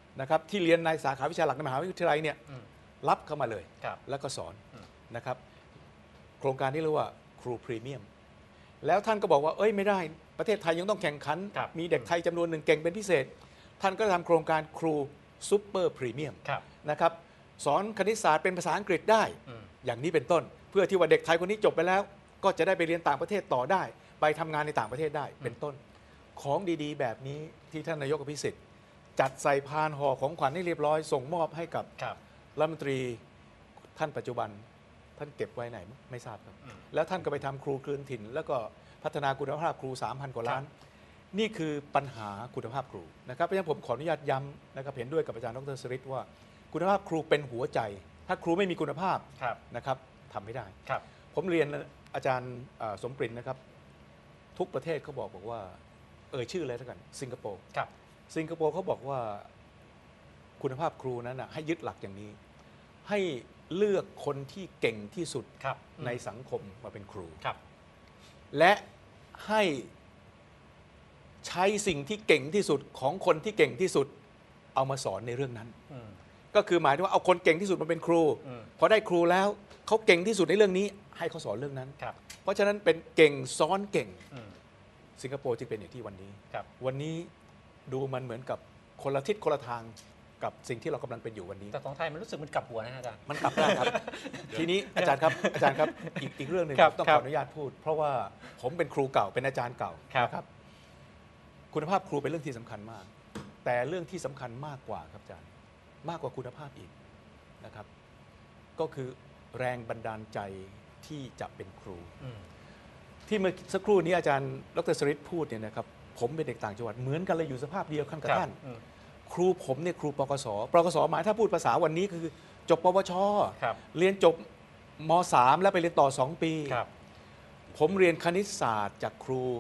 นะครับที่เรียนในสาขาวิชาหลักในมหาวิทยาลัยเนี่ยรับเข้ามาเลย
ครับ
แล้วก็สอนนะครับโครงการนี้เรียกว่าครูพรีเมียมแล้วท่านก็บอกว่าเอ้ยไม่ได้ประเทศไทยยังต้องแข่งขัน
ครับ
มีเด็กไทยจำนวนหนึ่งเก่งเป็นพิเศษ ท่านก็ทำโครงการครูซูเปอร์พรีเมียม
ครับ
นะครับสอนคณิตศาสตร์เป็นภาษาอังกฤษได้ อย่างนี้เป็นต้น เพื่อที่ว่าเด็กไทยคนนี้จบไปแล้ว ก็จะได้ไปเรียนต่างประเทศต่อได้ ไปทำงานในต่างประเทศได้เป็นต้น ของดีๆ แบบนี้ที่ท่านนายกอภิสิทธิ์จัดใส่พานห่อของขวัญให้เรียบร้อยส่งมอบให้กับ
ครับ
รัฐมนตรีท่านปัจจุบันท่านเก็บไว้ไหนไม่ทราบครับ แล้วท่านก็ไปทำครูคืนถิ่น แล้วก็พัฒนาคุณภาพครู 3,000 กว่าล้าน นี่คือปัญหาคุณภาพครูนะครับเพราะฉะนั้นผมขออนุญาตย้ำนะครับเห็นด้วยกับอาจารย์ดรสฤทธิ์ว่าคุณภาพครูเป็นหัวใจ ถ้าครูไม่มีคุณภาพ
ครับ
นะครับทำไม่ได้
ครับ
ผมเรียนอาจารย์สมปรินนะครับทุกประเทศเขาบอกว่าชื่ออะไรแล้วกันสิงคโปร์
ครับ
สิงคโปร์เขาบอกว่าคุณภาพครูนั้นนะให้ยึดหลักอย่างนี้ ให้เลือกคนที่เก่งที่สุด
ครับ
ในสังคมมาเป็นครู
ครับ
และให้ใช้สิ่งที่เก่งที่สุดของคนที่เก่งที่สุดเอามาสอนในเรื่องนั้น ก็คือหมายถึงว่าเอาคนเก่งที่สุดมาเป็นครูพอได้ครูแล้วเขาเก่งที่สุดในเรื่องนี้ ให้เขาสอนเรื่องนั้น
ครับ
เพราะฉะนั้นเป็นเก่งซ้อนเก่งสิงคโปร์จึงเป็นอย่างที่วันนี้
ครับ
วันนี้ดูมันเหมือนกับคนละทิศคนละทางกับสิ่งที่เรากำลังเป็นอยู่วันนี้
แต่ของไทยมันรู้สึกมันกลับหัวนะอาจารย์
มันกลับได้ครับ ทีนี้อาจารย์ครับอีกเรื่องหนึ่ง
ครับ
ต้อง
ครั
ข
บ
ออนุญาตพูด เพราะว่าผมเป็นครูเก่าเป็นอาจารย์เก่า
ครับ
นะครับ คุณภาพครูเป็นเรื่องที่สำคัญมาก แต่เรื่องที่สำคัญมากกว่าครับอาจารย์มากกว่าคุณภาพอีกนะครับ ก็คือแรงบันดาลใจที่จะเป็นครู ที่เมื่อสักครู่นี้อาจารย์ดรสฤทธิ์พูดเนี่ยนะครับผมเป็นเด็กต่างจังหวัดเหมือนกันเลยอยู่สภาพเดียวกันกับท่าน ครูผมเนี่ยครูปกสหมายถ้าพูดภาษาวันนี้คือจบปวช
ครับ
เรียนจบม.3 แล้วไปเรียนต่อ 2 ปี
ครับ
ผมเรียนคณิตศาสตร์จากครู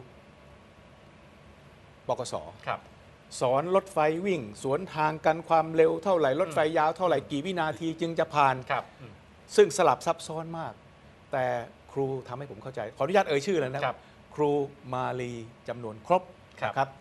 ปกส
ครับ
สอนรถไฟวิ่ง สวนทางกันความเร็วเท่าไหร่รถไฟยาวเท่าไหร่กี่วินาทีจึงจะผ่าน
ครับ
ซึ่งสลับซับซ้อนมาก แต่ครูทำให้ผมเข้าใจ ขออนุญาตเอ่ยชื่อเลยนะครับ ครูมาลีจำนวนครบ
ครับ
นะครับ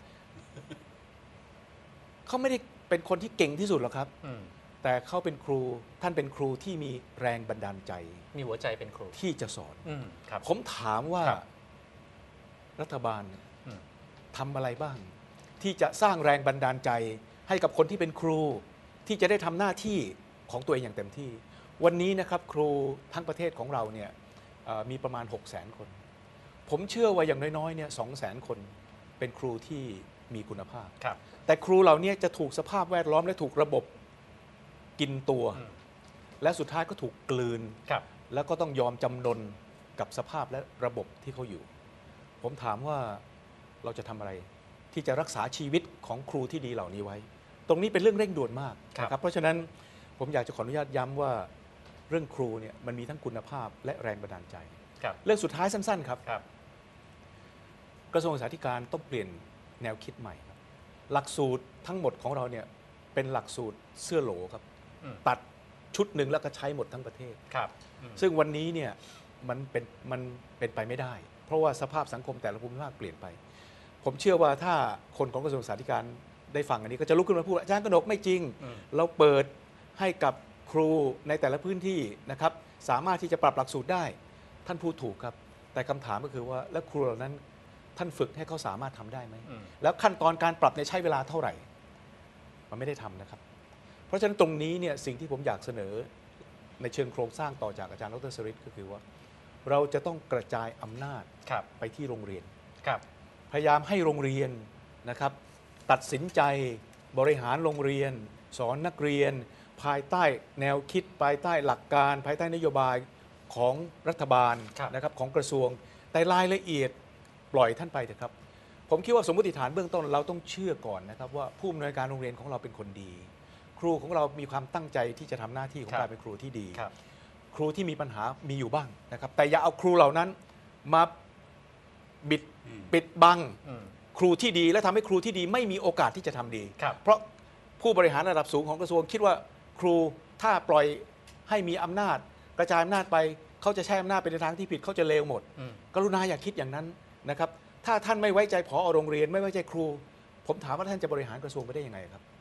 เขาไม่ได้เป็นคนที่เก่งที่สุดหรอกครับ แต่เขาเป็นครูท่านเป็นครูที่มีแรงบันดาลใจ
มีหัวใจเป็นครู
ที่จะสอน
ครับ
ผมถามว่า
ครับ
รัฐบาลเนี่ย
อืม
ทำอะไรบ้าง ที่จะสร้างแรงบันดาลใจให้กับคนที่เป็นครู ที่จะได้ทำหน้าที่ของตัวเองอย่างเต็มที่ วันนี้นะครับครูทั้งประเทศของเราเนี่ยมีประมาณ 600,000 คน ผมเชื่อว่าอย่างน้อยๆเนี่ย200,000 คนเป็นครูที่มีคุณภาพ
ครับ
แต่ครูเหล่านี้จะถูกสภาพแวดล้อมและถูกระบบกินตัว และสุดท้ายก็ถูกกลืน
ครับ
แล้วก็ต้องยอมจำนนกับสภาพและระบบที่เขาอยู่ ผมถามว่าเราจะทำอะไรที่จะรักษาชีวิตของครูที่ดีเหล่านี้ไว้ ตรงนี้เป็นเรื่องเร่งด่วนมากนะครับเพราะฉะนั้นผมอยากจะขออนุญาตย้ำว่าเรื่องครูเนี่ยมันมีทั้งคุณภาพและแรงบันดาลใจ
ครับ
เรื่องสุดท้ายสั้นๆครับ
ครับ
กระทรวงศึกษาธิการต้องเปลี่ยนแนวคิดใหม่ครับหลักสูตรทั้งหมดของเราเนี่ยเป็นหลักสูตรเสื้อโหลครับ ตัดชุดหนึ่งแล้วก็ใช้หมดทั้งประเทศ
ครับ
ซึ่งวันนี้เนี่ยมันเป็นไปไม่ได้ เพราะว่าสภาพสังคมแต่ละภูมิภาคเปลี่ยนไป ผมเชื่อว่าถ้าคนของกระทรวงศึกษาธิการได้ฟังอันนี้ก็จะลุกขึ้นมาพูดอาจารย์กนกไม่จริง เราเปิดให้กับครูในแต่ละพื้นที่นะครับสามารถที่จะปรับหลักสูตรได้ท่านพูดถูกครับ แต่คำถามก็คือว่าแล้วครูเหล่านั้นท่านฝึกให้เขาสามารถทำได้ไหมแล้วขั้นตอนการปรับเนี่ยใช้เวลาเท่าไหร่ มันไม่ได้ทำนะครับ เพราะฉะนั้นตรงนี้เนี่ยสิ่งที่ผมอยากเสนอในเชิงโครงสร้างต่อจากอาจารย์ดรสฤทธิ์ก็คือว่า เราจะต้องกระจายอำนาจ
ครับ
ไปที่โรงเรียน
ครับ
พยายามให้โรงเรียนนะครับตัดสินใจบริหารโรงเรียน สอนนักเรียน ภายใต้แนวคิดภายใต้หลักการ ภายใต้นโยบายของรัฐบาล
ครับ
นะครับของกระทรวง แต่รายละเอียดปล่อยท่านไปเถอะครับ ผมคิดว่าสมมติฐานเบื้องต้นเราต้องเชื่อก่อนนะครับว่าผู้อำนวยการโรงเรียนของเราเป็นคนดี ครูของเรามีความตั้งใจที่จะทำหน้าที่ของการเป็นครูที่ดี
ครับ
ครูที่มีปัญหามีอยู่บ้างนะครับแต่อย่าเอาครูเหล่านั้นมาปิดบังครูที่ดีและทำให้ครูที่ดีไม่มีโอกาสที่จะทำดี
ครับ
เพราะผู้บริหารระดับสูงของกระทรวงคิดว่าครูถ้าปล่อยให้มีอำนาจกระจายอำนาจไปเขาจะใช้อำนาจไปในทางที่ผิดเขาจะเลวหมด กรุณาอย่าคิดอย่างนั้นนะครับถ้าท่านไม่ไว้ใจผอโรงเรียนไม่ไว้ใจครู ผมถามว่าท่านจะบริหารกระทรวงไปได้ยังไงครับ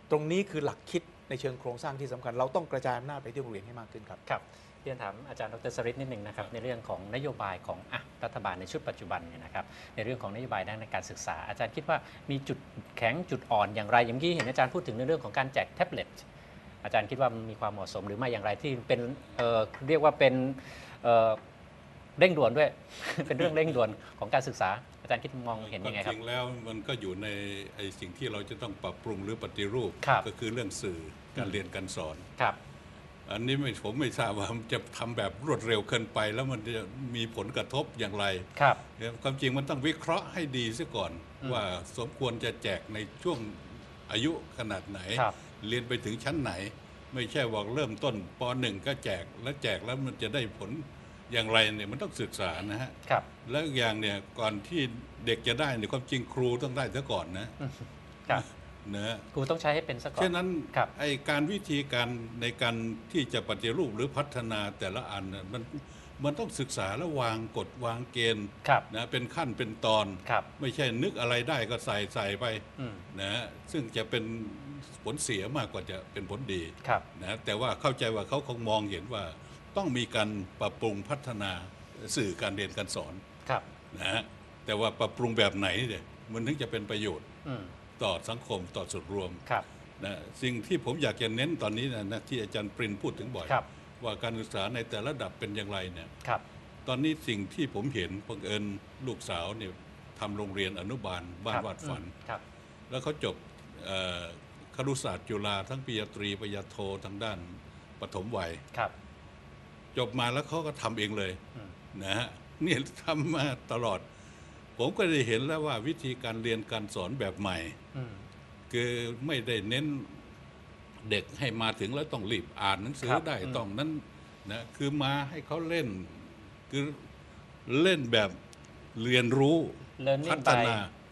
ตรงนี้คือหลักคิดในเชิงโครงสร้างที่สำคัญเราต้องกระจายอำนาจไปที่โรงเรียนให้มากขึ้นครับ
ครับเรียนถามอาจารย์ดรสริตนิดหนึ่งนะครับในเรื่องของนโยบายของรัฐบาลในชุดปัจจุบันเนี่ยนะครับในเรื่องของนโยบายด้านการศึกษาอาจารย์คิดว่ามีจุดแข็งจุดอ่อนอย่างไรอย่างที่เห็นอาจารย์พูดถึงในเรื่องของการแจกแท็บเล็ตอาจารย์คิดว่ามีความเหมาะสมหรือไม่อย่างไรที่เป็นเรียกว่าเป็นเร่งด่วนด้วย เป็นเรื่องเร่งด่วนของการศึกษาอาจารย์คิดมองเห็นยังไงครับ
จริงแล้วมันก็อยู่ในไอ้สิ่งที่เราจะต้องปรับปรุงหรือปฏิรูป ก็คือเรื่องสื่อการเรียนการสอน
ครับ
อันนี้ผมไม่ทราบว่ามันจะทำแบบรวดเร็วเกินไปแล้วมันจะมีผลกระทบอย่างไร
ครับ
ความจริงมันต้องวิเคราะห์ให้ดีซะก่อนว่าสมควรจะแจกในช่วงอายุขนาดไหน เรียนไปถึงชั้นไหน ไม่ใช่ว่าเริ่มต้นป .1 ก็แจกแล้วมันจะได้ผลอย่างไรเนี่ยมันต้องศึกษานะฮะ
ครับ
แล้วอย่างเนี่ยก่อนที่เด็กจะได้เนี่ยความจริงครูต้องได้ซะก่อนนะครับ นะ
ครูต้องใช้ให้เป็นซะก่อน
ฉะนั้น
ครับ
ไอ้การวิธีการในการที่จะปฏิรูปหรือพัฒนาแต่ละอันน่ะมันต้องศึกษาและวางกฎวางเกณฑ์
ครับ
นะเป็นขั้นเป็นตอน
ครับ
ไม่ใช่นึกอะไรได้ก็ใส่ไป
อืม
นะซึ่งจะเป็นผลเสียมากกว่าจะเป็นผลดี
ครับ
นะแต่ว่าเข้าใจว่าเขาคงมองเห็นว่าต้องมีการปรับปรุงพัฒนาสื่อการเรียนการสอน
ครับ
นะฮะแต่ว่าปรับปรุงแบบไหนเนี่ยมันถึงจะเป็นประโยชน์
อืม
ต่อสังคมต่อส่วนรวม
ครับ
นะสิ่งที่ผมอยากจะเน้นตอนนี้นะที่อาจารย์ปรินพูดถึงบ่อย
ครับ
ว่าการศึกษาในแต่ละระดับเป็นอย่างไรเนี่ย
ครับ
ตอนนี้สิ่งที่ผมเห็นบังเอิญลูกสาวเนี่ยทำโรงเรียนอนุบาลบ้านวาดฝัน
ครับ
แล้วเขาจบครุศาสตร์จุฬาทั้งปริญญาตรีปริญญาโททางด้านปฐมวัย
ครับ
จบมาแล้วเขาก็ทำเองเลย
อืม
นะฮะเนี่ยทำมาตลอด ผมก็ได้เห็นแล้วว่าวิธีการเรียนการสอนแบบใหม่
อืม
คือไม่ได้เน้นเด็กให้มาถึงแล้วต้องรีบอ่านหนังสือ
ครับ
ได้
อืม
ต้องนั้นนะคือมาให้เขาเล่นคือเล่นแบบเรียนรู้
learning
พัฒ
by
นา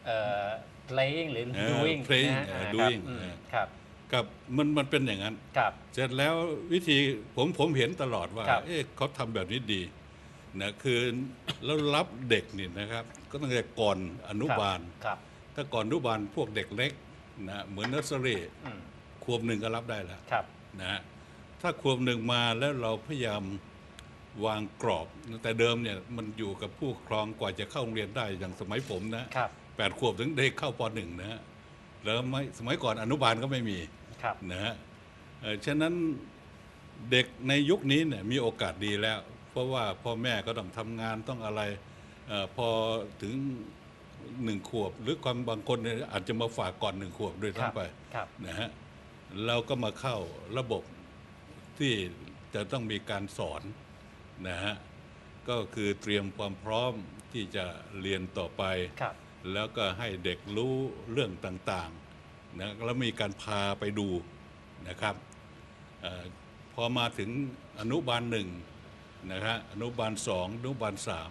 playing หรือ doing
playing
นะฮะ
doing
ครับ
กับมันเป็นอย่างนั้น
ครับ
เสร็จแล้ววิธีผมเห็นตลอดว่า
ครับ
เขาทำแบบนี้ดีนะคือแล้วรับเด็กนี่นะครับ ก็ตั้งแต่ก่อนอนุบาล
ครับ
ถ้าก่อนอนุบาลพวกเด็กเล็กนะเหมือนเนอร์เซอรี่
อืม
ขวบหนึ่งก็รับได้แล้ว
ครับ
นะฮะถ้าขวบหนึ่งมาแล้วเราพยายามวางกรอบ แต่เดิมเนี่ยมันอยู่กับผู้ปกครองกว่าจะเข้าโรงเรียนได้อย่างสมัยผมนะครับ 8 ขวบถึงได้เข้าป .1 นะฮะแล้วสมัยก่อนอนุบาลก็ไม่มี
ครับ
นะฮะฉะนั้นเด็กในยุคนี้เนี่ยมีโอกาสดีแล้ว เพราะว่าพ่อแม่ก็ต้องทำงานต้องอะไรพอถึง1 ขวบ หรือความบางคนเนี่ยอาจจะมาฝากก่อน1 ขวบด้วย
ครั
ซ้ำ
บ
ไป
ครับ
นะฮะเราก็มาเข้าระบบที่จะต้องมีการสอนนะฮะก็คือเตรียมความพร้อมที่จะเรียนต่อไป
ครับ
แล้วก็ให้เด็กรู้เรื่องต่างๆนะแล้วมีการพาไปดูนะครับพอมาถึงอนุบาล1นะฮะอนุบาล2อนุบาล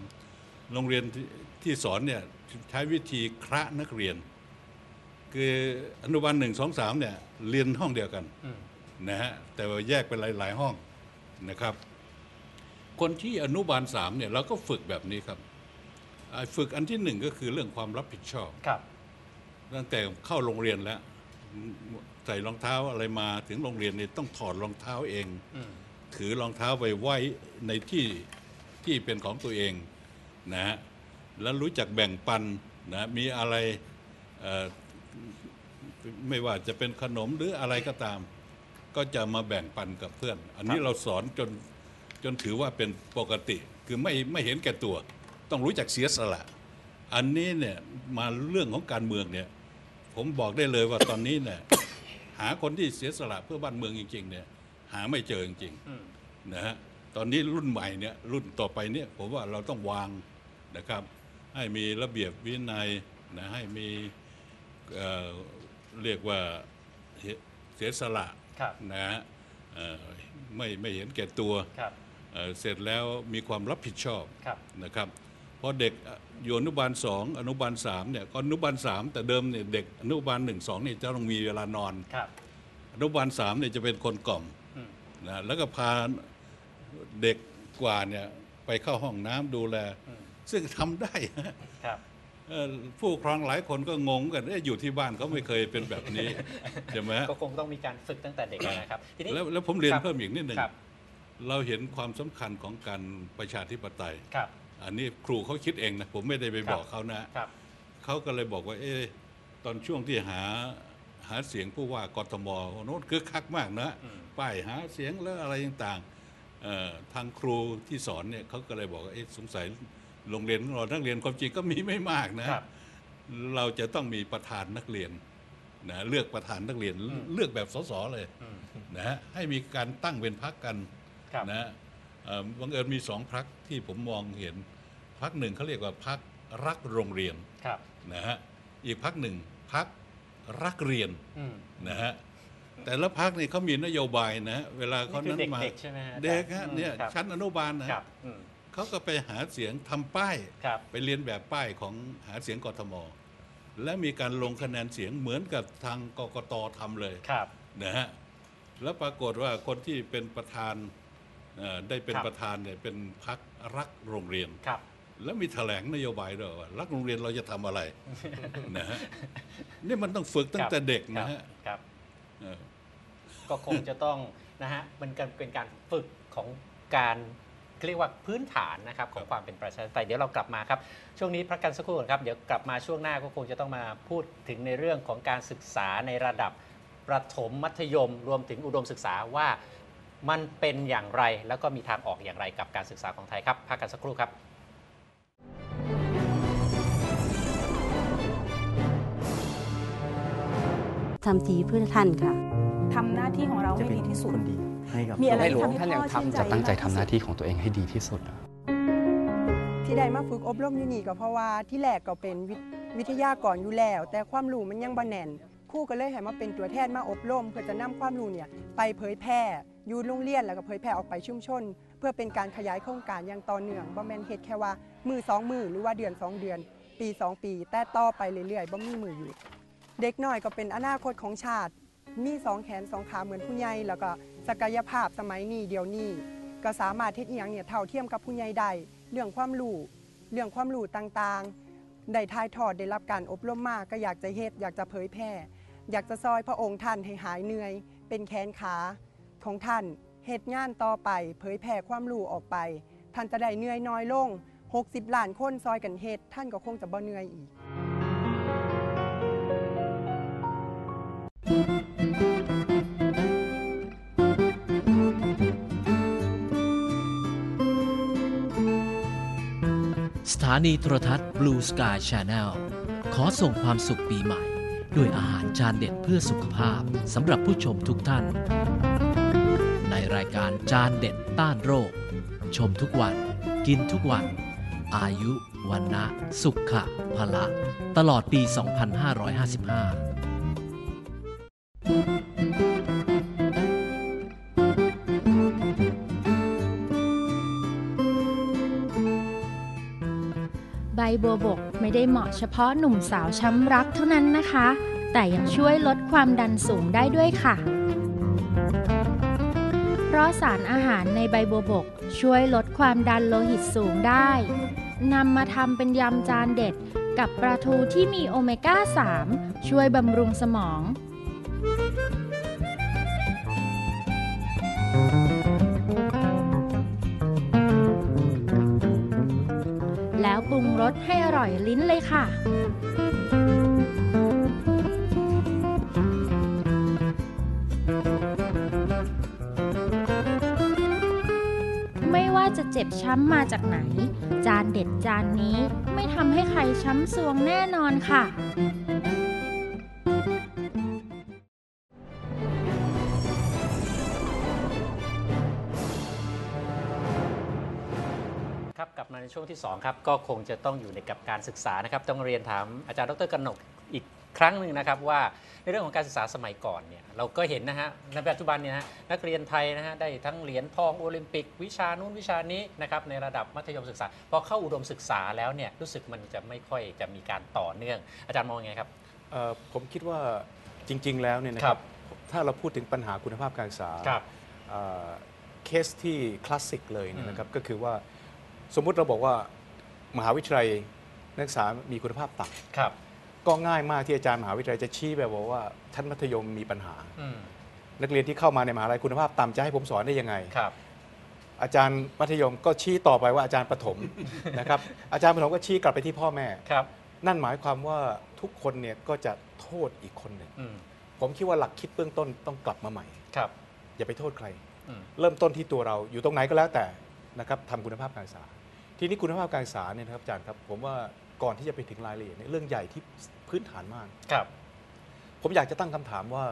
3โรงเรียนที่สอนเนี่ยใช้วิธีคละนักเรียน คืออนุบาล1 2 3เนี่ยเรียนห้องเดียวกัน
อืม
นะฮะแต่ว่าแยกเป็นหลายๆห้องนะครับ คนที่อนุบาล3เนี่ยเราก็ฝึกแบบนี้ครับฝึกอันที่1ก็คือเรื่องความรับผิดชอบ
ครับ
ตั้งแต่เข้าโรงเรียนแล้วใส่รองเท้าอะไรมาถึงโรงเรียนเนี่ยต้องถอดรองเท้าเอง
อืม
ถือรองเท้าไปไว้ในที่เป็นของตัวเองนะฮะแล้วรู้จักแบ่งปันนะมีอะไรไม่ว่าจะเป็นขนมหรืออะไรก็ตาม ก็จะมาแบ่งปันกับเพื่อน อันนี้เราสอนจนถือว่าเป็นปกติ คือไม่เห็นแก่ตัว ต้องรู้จักเสียสละ อันนี้เนี่ยมาเรื่องของการเมืองเนี่ยผมบอกได้เลยว่าตอนนี้เนี่ย หาคนที่เสียสละเพื่อบ้านเมืองจริงๆเนี่ยหาไม่เจอจริง
อืม
ๆนะฮะตอนนี้รุ่นใหม่เนี่ยรุ่นต่อไปเนี่ยผมว่าเราต้องวางนะครับ ให้มีระเบียบวินัยนะให้มีเรียกว่าเสียสละ
ครับ
นะฮะไม่เห็นแก่ตัว
ครับ
เสร็จแล้วมีความรับผิดชอบ
ครับ
นะครับเพราะเด็กอยู่อนุบาล2อนุบาล3เนี่ยก็อนุบาล3แต่เดิมเนี่ยเด็กอนุบาล1 2เนี่ยจะต้องมีเวลานอน
ครับ
อนุบาล3เนี่ยจะเป็นคนกล่อม
อืม
นะแล้วก็พาเด็กกว่าเนี่ยไปเข้าห้องน้ำดูแล
อืม
ซึ่งทำได้
ครับ
ผู้ปกครองหลายคนก็งงกันอยู่ที่บ้านเขาไม่เคยเป็นแบบนี้ใช่ไหม
ก็คงต้องมีการฝึกตั้งแต่เด็กนะครับทีนี้
แล้วผมเรียน
ครับ
เพิ่มอีกนิดหนึ่ง
ครับ
เราเห็นความสำคัญของการประชาธิปไตย
ครับ
อันนี้ครูเขาคิดเองนะผมไม่ได้ไป
ครับ
บอกเขานะครับ เขาก็เลยบอกว่าตอนช่วงที่หาเสียงผู้ว่ากทมโน้ตคึกคักมากนะ
อืม
ป้ายหาเสียงแล้วอะไรต่างๆทางครูที่สอนเนี่ยเขาก็เลยบอกว่าสงสัยโรงเรียนของเรานักเรียนความจริงก็มีไม่มากนะครับ เราจะต้องมีประธานนักเรียนนะเลือกประธานนักเรียนเลือกแบบสสเลย
อืม
นะฮะให้มีการตั้งเป็นพรรคกัน
ครับ
นะบังเอิญมี2 พรรคที่ผมมองเห็นพรรคหนึ่งเขาเรียกว่าพรรครักโรงเรียน
ครับ
นะฮะอีกพรรคหนึ่งพรรครักเรียน
อืม
นะฮะแต่ละพรรคนี่เขามีนโยบายนะเวลาเขา
นี่
นั้น
คือ
มา
เด็กๆใช่ไหมฮะ
เด็กฮะ
อืม
เนี่ย
ครับ
ชั้นอนุบาลนะครับ
อืม
เขาก็ไปหาเสียงทำป้าย
ครับ
ไปเรียนแบบป้ายของหาเสียงกทม และมีการลงคะแนนเสียงเหมือนกับทางกกตทำเลย
ครับ
นะฮะแล้วปรากฏว่าคนที่เป็นประธานได้เป็น
ครับ
ประธานเนี่ยเป็นพรรครักโรงเรียน
ครับ
แล้วมีแถลงนโยบายด้วยว่ารักโรงเรียนเราจะทำอะไร นะฮะนี่มันต้องฝึกตั้งแต่เด็กนะฮะ
ครับ
เออ
ก็คงจะต้องนะฮะมันเป็นการฝึกของการเรียกว่าพื้นฐานนะครับของความเป็นประชาธิปไตยเดี๋ยวเรากลับมาครับช่วงนี้พักกันสักครู่ก่อนครับเดี๋ยวกลับมาช่วงหน้าก็คงจะต้องมาพูดถึงในเรื่องของการศึกษาในระดับประถมมัธยม รวมถึงอุดมศึกษาว่ามันเป็นอย่างไรแล้วก็มีทางออกอย่างไรกับการศึกษาของไทยครับพักกันสักครู่ครับ
ทำดีเพื่อท่านค่ะ
ทำหน้าที่ของเราให้ดีที่สุด
คนดีให้กับ
มีอะไร
ในหล
ที่
วง
ทำให้
ท่านยัง
พ่อชื่น
ทำ
ใจ
จะตั้งใจทำหน้าที่ของตัวเองให้ดีที่สุด
ที่ได้มาฝึกอบรมอยู่นี่ก็เพราะว่าที่แรกก็เป็นวิทยากรอยู่แล้ว แต่ความรู้มันยังบ่แน่นครูก็เลยให้มาเป็นตัวแทนมาอบรม เพื่อจะนำความรู้เนี่ยไปเผยแพร่อยู่โรงเรียนแล้วก็เผยแพร่ออกไปชุมชน เพื่อเป็นการขยายโครงการอย่างต่อเนื่องบ่แม่นเฮ็ดแค่ว่ามือ2มือหรือว่าเดือน2เดือน ปี2ปี แต่ต่อไปเรื่อยๆบ่มีมืออยู่ เด็กน้อยก็เป็นอนาคตของชาติ มี2แขน2ขาเหมือนผู้ใหญ่แล้วก็ศักยภาพสมัยนี้เดี๋ยวนี้ก็สามารถเฮ็ดอีหยังเนี่ยเท่าเทียมกับผู้ใหญ่ได้เรื่องความรู้ต่างๆได้ถ่ายทอดได้รับการอบรมมาก็อยากจะเฮ็ดอยากจะเผยแพร่อยากจะซอยพระองค์ท่านให้หายเหนื่อย เป็นแขนขาของท่านเฮ็ดงานต่อไป เผยแพร่ความรู้ออกไป ท่านจะได้เหนื่อยน้อยลง60 ล้านคนซอยกันเฮ็ดท่านก็คงจะบ่เหนื่อยอีก
สถานีโทรทัศน์ Blue Sky Channel ขอส่งความสุขปีใหม่ ด้วยอาหารจานเด็ดเพื่อสุขภาพสำหรับผู้ชมทุกท่าน ในรายการจานเด็ดต้านโรค ชมทุกวัน กินทุกวัน อายุวันนะสุขะพละ ตลอดปี 2555
ใบบัวบกไม่ได้เหมาะเฉพาะหนุ่มสาวช้ำรักเท่านั้นนะคะ แต่ยังช่วยลดความดันสูงได้ด้วยค่ะ เพราะสารอาหารในใบบัวบกช่วยลดความดันโลหิตสูงได้นำมาทำเป็นยำจานเด็ดกับปลาทูที่มีโอเมก้า 3 ช่วยบำรุงสมอง แล้วปรุงรสให้อร่อยลิ้นเลยค่ะ ไม่ว่าจะเจ็บช้ำมาจากไหน จานเด็ดจานนี้ไม่ทำให้ใครช้ำซวงแน่นอนค่ะ
ครับกลับมาในช่วงที่2ครับก็คงจะต้องอยู่ในกับการศึกษานะครับต้องเรียนถามอาจารย์ดร.กนกอีกครั้งหนึ่งนะครับว่าในเรื่องของการศึกษาสมัยก่อนเนี่ยเราก็เห็นนะฮะในปัจจุบันเนี่ยนะนักเรียนไทยนะฮะได้ทั้งเหรียญทองโอลิมปิกวิชานู้นวิชานี้นะครับในระดับมัธยมศึกษาพอเข้าอุดมศึกษาแล้วเนี่ยรู้สึกมันจะไม่ค่อยจะมีการต่อเนื่องอาจารย์มองยังไงครับ
ผมคิดว่าจริง ๆ แล้วเนี่ยนะค
ครั
รับ บถ้าเราพูดถึงปัญหาคุณภาพการศึกษา
ครับ
เคสที่คลาสสิกเลยเนี่ยนะครับก็คือว่าสมมุติเราบอกว่ามหาวิทยาลัยนักศึกษามีคุณภาพต่ำ
ครับ
ก็ง่ายมากที่อาจารย์มหาวิทยาลัยจะชี้แบบว่าชั้นมัธยมมีปัญหา นักเรียนที่เข้ามาในมหาลัยคุณภาพต่ำจะให้ผมสอนได้ยังไง
ครับ
อาจารย์มัธยมก็ชี้ต่อไปว่าอาจารย์ประถม นะครับอาจารย์ประถมก็ชี้กลับไปที่พ่อแม่
ครับ
นั่นหมายความว่าทุกคนเนี่ยก็จะโทษอีกคนหนึ่งผมคิดว่าหลักคิดเบื้องต้นต้องกลับมาใหม่
ครับ
อย่าไปโทษใคร เริ่มต้นที่ตัวเราอยู่ตรงไหนก็แล้วแต่นะครับทำคุณภาพการศึกษาทีนี้คุณภาพการศึกษาเนี่ยนะครับอาจารย์ครับผมว่าก่อนที่จะไปถึงรายละเอียดเนี่ยเรื่องใหญ่ที่พื้นฐานมาก
ครับ
ผมอยากจะตั้งคำถามว่า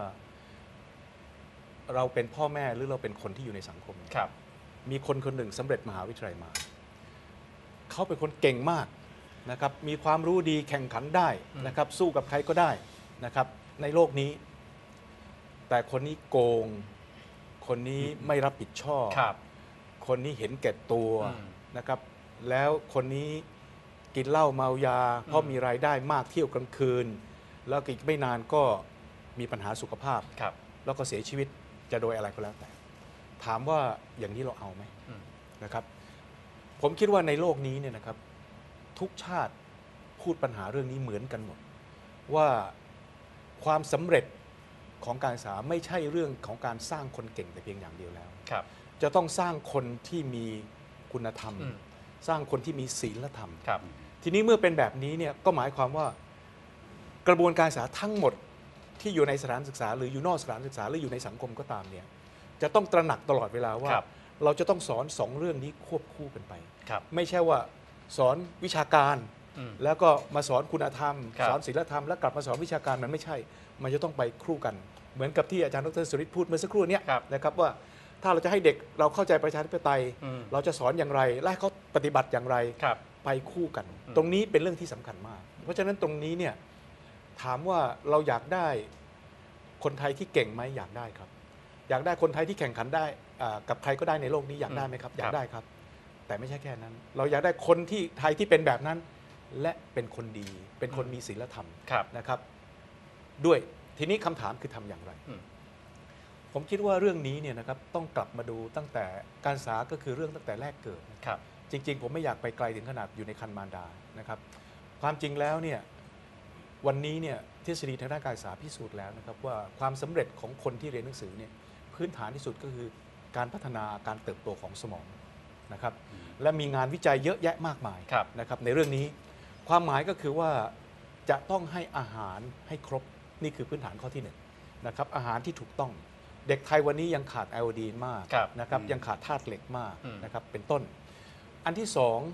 เราเป็นพ่อแม่หรือเราเป็นคนที่อยู่ในสังคม
ครับ
มีคนคนหนึ่งสำเร็จมหาวิทยาลัยมาเขาเป็นคนเก่งมากนะครับมีความรู้ดีแข่งขันได้นะครับสู้กับใครก็ได้นะครับในโลกนี้ แต่คนนี้โกง คนนี้ไม่รับผิดชอบ คนนี้เห็นแก่ตัวนะครับแล้วคนนี้กินเหล้าเมายาเพราะมีรายได้มากเที่ยวกลางคืน แล้วอีกไม่นานก็มีปัญหาสุขภาพแล้วก็เสียชีวิตจะโดยอะไรก็แล้วแต่ถามว่าอย่างนี้เราเอาไหมนะครับผมคิดว่าในโลกนี้เนี่ยนะครับทุกชาติพูดปัญหาเรื่องนี้เหมือนกันหมดว่าความสำเร็จของการศึกษาไม่ใช่เรื่องของการสร้างคนเก่งแต่เพียงอย่างเดียวแล้วจะต้องสร้างคนที่มีคุณธรรมสร้างคนที่มีศีลธรรมทีนี้เมื่อเป็นแบบนี้เนี่ยก็หมายความว่ากระบวนการศึกษาทั้งหมดที่อยู่ในสถานศึกษาหรืออยู่นอกสถานศึกษาหรืออยู่ในสังคมก็ตามเนี่ยจะต้องตระหนักตลอดเวลาว่าเราจะต้องสอนสองเรื่องนี้ควบคู่กันไปไม่ใช่ว่าสอนวิชาการแล้วก็มาสอนคุณธรรมสอนศีลธรรมแล้วกลับมาสอนวิชาการมันไม่ใช่มันจะต้องไปคู่กันเหมือนกับที่อาจารย์ดร.สุริศพูดเมื่อสักครู่นี้นะครับว่าถ้าเราจะให้เด็กเราเข้าใจประชาธิปไตยเราจะสอนอย่างไรและให้เขาปฏิบัติอย่างไรไปคู่กันตรงนี้เป็นเรื่องที่สำคัญมากเพราะฉะนั้นตรงนี้เนี่ยถามว่าเราอยากได้คนไทยที่เก่งไหมอยากได้ครับอยากได้คนไทยที่แข่งขันได้กับใครก็ได้ในโลกนี้อยากได้ไหมครับอยากได้ครับแต่ไม่ใช่แค่นั้นเราอยากได้คนที่ไทยที่เป็นแบบนั้นและเป็นคนดีเป็นคนมีศีลธรรมนะครับด้วยทีนี้คำถามคือทำอย่างไรผมคิดว่าเรื่องนี้เนี่ยนะครับต้องกลับมาดูตั้งแต่การศึกษาก็คือเรื่องตั้งแต่แรกเกิดจริงๆผมไม่อยากไปไกลถึงขนาดอยู่ในครรภ์มารดานะครับความจริงแล้วเนี่ยวันนี้เนี่ยทฤษฎีทางด้านการศึกษาพิสูจน์แล้วนะครับว่าความสำเร็จของคนที่เรียนหนังสือเนี่ยพื้นฐานที่สุดก็คือการพัฒนาการเติบโตของสมองนะครับและมีงานวิจัยเยอะแยะมากมายนะครับในเรื่องนี้ความหมายก็คือว่าจะต้องให้อาหารให้ครบนี่คือพื้นฐานข้อที่1นะครับอาหารที่ถูกต้องเด็กไทยวันนี้ยังขาดไอโอดีนมากนะครับยังขาดธาตุเหล็กมากนะครับเป็นต้นอันที่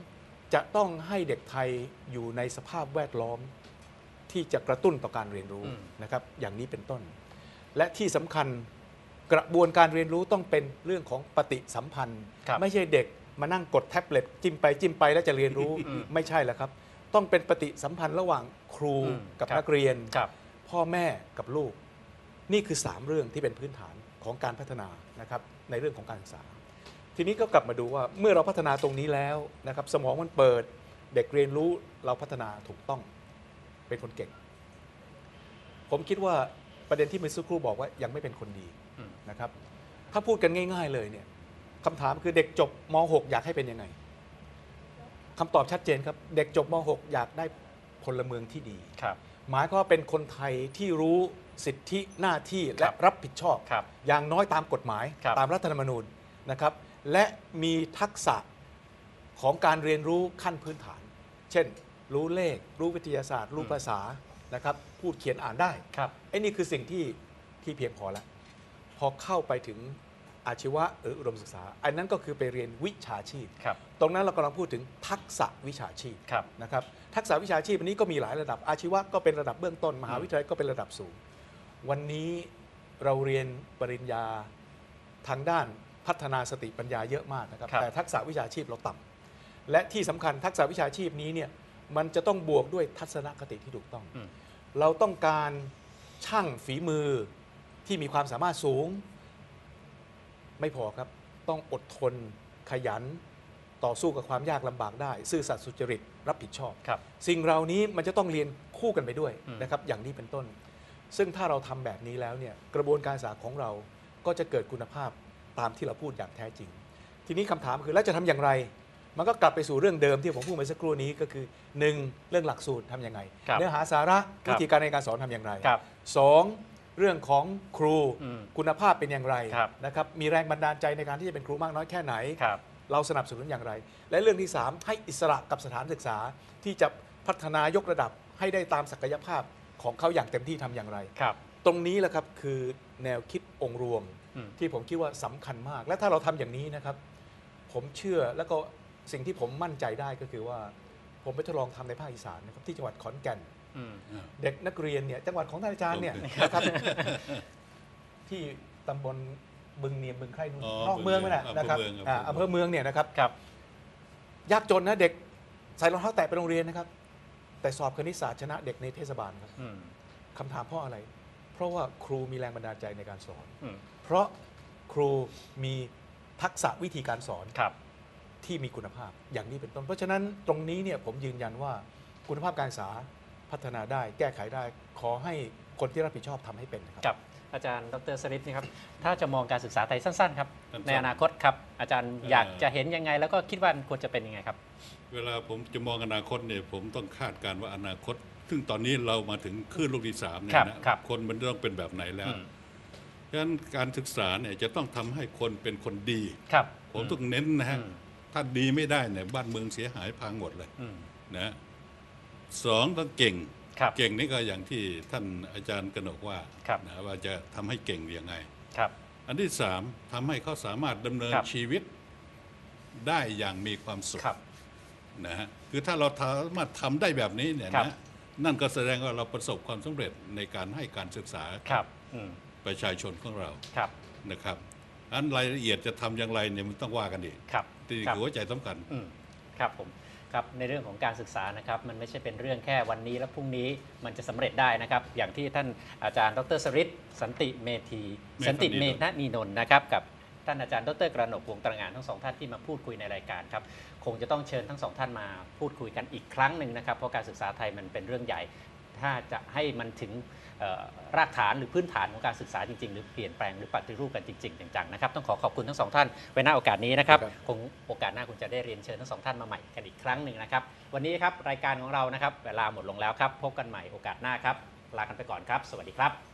2จะต้องให้เด็กไทยอยู่ในสภาพแวดล้อมที่จะกระตุ้นต่อการเรียนรู้นะครับอย่างนี้เป็นต้นและที่สำคัญกระบวนการเรียนรู้ต้องเป็นเรื่องของปฏิสัมพันธ์ไม่ใช่เด็กมานั่งกดแท็บเล็ตจิ้มไปแล้วจะเรียนรู้ไม่ใช่แล้วครับต้องเป็นปฏิสัมพันธ์ระหว่างครูกับนักเรียนพ่อแม่กับลูกนี่คือ3เรื่องที่เป็นพื้นฐานของการพัฒนานะครับในเรื่องของการศึกษาทีนี้ก็กลับมาดูว่าเมื่อเราพัฒนาตรงนี้แล้วนะครับสมองมันเปิดเด็กเรียนรู้เราพัฒนาถูกต้องเป็นคนเก่งผมคิดว่าประเด็นที่เมื่อสักครู่บอกว่ายังไม่เป็นคนดีนะครับถ้าพูดกันง่ายๆเลยเนี่ยคำถามคือเด็กจบม.6 อยากให้เป็นยังไงคำตอบชัดเจนครับเด็กจบม.6 อยากได้พลเมืองที่ดีหมายความว่าเป็นคนไทยที่รู้สิทธิหน้าที่และรับผิดชอบอย่างน้อยตามกฎหมายตามรัฐธรรมนูญนะครับและมีทักษะของการเรียนรู้ขั้นพื้นฐานเช่นรู้เลขรู้วิทยาศาสตร์รู้ภาษานะครับพูดเขียนอ่านได้ไอ้นี่คือสิ่งที่เพียงพอแล้วพอเข้าไปถึงอาชีวะหรืออุดมศึกษาอันนั้นก็คือไปเรียนวิชาชีพตรงนั้นเรากำลังพูดถึงทักษะวิชาชีพนะครับทักษะวิชาชีพอันนี้ก็มีหลายระดับอาชีวะก็เป็นระดับเบื้องต้นมหาวิทยาลัยก็เป็นระดับสูงวันนี้เราเรียนปริญญาทางด้านพัฒนาสติปัญญาเยอะมากนะครับแต่ทักษะวิชาชีพเราต่ำและที่สำคัญทักษะวิชาชีพนี้เนี่ยมันจะต้องบวกด้วยทัศนคติที่ถูกต้องเราต้องการช่างฝีมือที่มีความสามารถสูงไม่พอครับต้องอดทนขยันต่อสู้กับความยากลำบากได้ซื่อสัตย์สุจริตรับผิดชอบสิ่งเหล่านี้มันจะต้องเรียนคู่กันไปด้วยนะครับอย่างนี้เป็นต้นซึ่งถ้าเราทำแบบนี้แล้วเนี่ยกระบวนการศึกษาของเราก็จะเกิดคุณภาพตามที่เราพูดอย่างแท้จริงทีนี้คำถามคือแล้วจะทำอย่างไรมันก็กลับไปสู่เรื่องเดิมที่ผมพูดไปสักครู่นี้ก็คือ 1. เรื่องหลักสูตรทำยังไง เนื้อหาสาระวิธีการในการสอนทำอย่างไร 2. เรื่องของครูคุณภาพเป็นอย่างไรนะครับมีแรงบันดาลใจในการที่จะเป็นครูมากน้อยแค่ไหนเราสนับสนุนอย่างไร และเรื่องที่ 3 ให้อิสระกับสถานศึกษาที่จะพัฒนายกระดับให้ได้ตามศักยภาพของเขาอย่างเต็มที่ทำอย่างไรตรงนี้แหละครับคือแนวคิดองค์รวมที่ผมคิดว่าสำคัญมากและถ้าเราทำอย่างนี้นะครับผมเชื่อแล้วก็สิ่งที่ผมมั่นใจได้ก็คือว่าผมไปทดลองทำในภาคอีสานนะครับที่จังหวัดขอนแก่นเด็กนักเรียนเนี่ยจังหวัดของท่านอาจารย์เนี่ยนะครับที่ตำบลบึงเนียมบึงไคร่นู่นนอกเมืองนั่นแหละนะครับอำเภอเมืองเนี่ยนะครับยากจนนะเด็กใส่รองเท้าแตะไปโรงเรียนนะครับแต่สอบคณิตศาสตร์ชนะเด็กในเทศบาลครับคำถามเพราะอะไรเพราะว่าครูมีแรงบันดาลใจในการสอนเพราะครูมีทักษะวิธีการสอนที่มีคุณภาพอย่างนี้เป็นต้นเพราะฉะนั้นตรงนี้เนี่ยผมยืนยันว่าคุณภาพการศึกษาพัฒนาได้แก้ไขได้ขอให้คนที่รับผิดชอบทำให้เป็นนะครับ
อาจารย์ดร.สฤทธิ์นี่ครับถ้าจะมองการศึกษาไทยสั้นๆครับในอนาคตครับอาจารย์อยากจะเห็นยังไงแล้วก็คิดว่าควรจะเป็นยังไงครับ
เวลาผมจะมองอนาคตเนี่ยผมต้องคาดการณ์ว่าอนาคตซึ่งตอนนี้เรามาถึงคลื่นลูกที่3เนี่ยนะคนมันต้องเป็นแบบไหนแล้วฉะนั้นการศึกษาเนี่ยจะต้องทำให้คนเป็นคนดีผมต้องเน้นนะฮะถ้าดีไม่ได้เนี่ยบ้านเมืองเสียหายพังหมดเลยนะ2ต้องเก่งนี่ก็อย่างที่ท่านอาจารย์กนกว่านะว่าจะทำให้เก่งยังไงอันที่3ทำให้เขาสามารถดำเนินชีวิตได้อย่างมีความสุขนะฮะคือถ้าเราสามารถทำได้แบบนี้เนี่ยนะนั่นก็แสดงว่าเราประสบความสำเร็จในการให้การศึกษาประชาชนของเรานะครับอันรายละเอียดจะทำอย่างไรเนี่ยมันต้องว่ากันอีกที่หัวใจสำคัญ
ครับผมครับในเรื่องของการศึกษานะครับมันไม่ใช่เป็นเรื่องแค่วันนี้และพรุ่งนี้มันจะสำเร็จได้นะครับอย่างที่ท่านอาจารย์ดร.สฤทธิ์สันติเมธนีนนท์นะครับกับท่านอาจารย์ดร.กระหนกวงศ์ตระหง่านทั้งสองท่านที่มาพูดคุยในรายการครับคงจะต้องเชิญทั้งสองท่านมาพูดคุยกันอีกครั้งหนึ่งนะครับเพราะการศึกษาไทยมันเป็นเรื่องใหญ่ถ้าจะให้มันถึงรากฐานหรือพื้นฐานของการศึกษาจริงๆหรือเปลี่ยนแปลงหรือปฏิรูปกันจริงๆจังๆนะครับต้องขอบคุณทั้งสองท่านไว้ณโอกาสนี้นะครับคงโอกาสหน้าคุณจะได้เรียนเชิญทั้งสองท่านมาใหม่กันอีกครั้งหนึ่งนะครับวันนี้ครับรายการของเรานะครับเวลาหมดลงแล้วครับพบกันใหม่โอกาสหน้าครับลากันไปก่อนครับสวัสดีครับ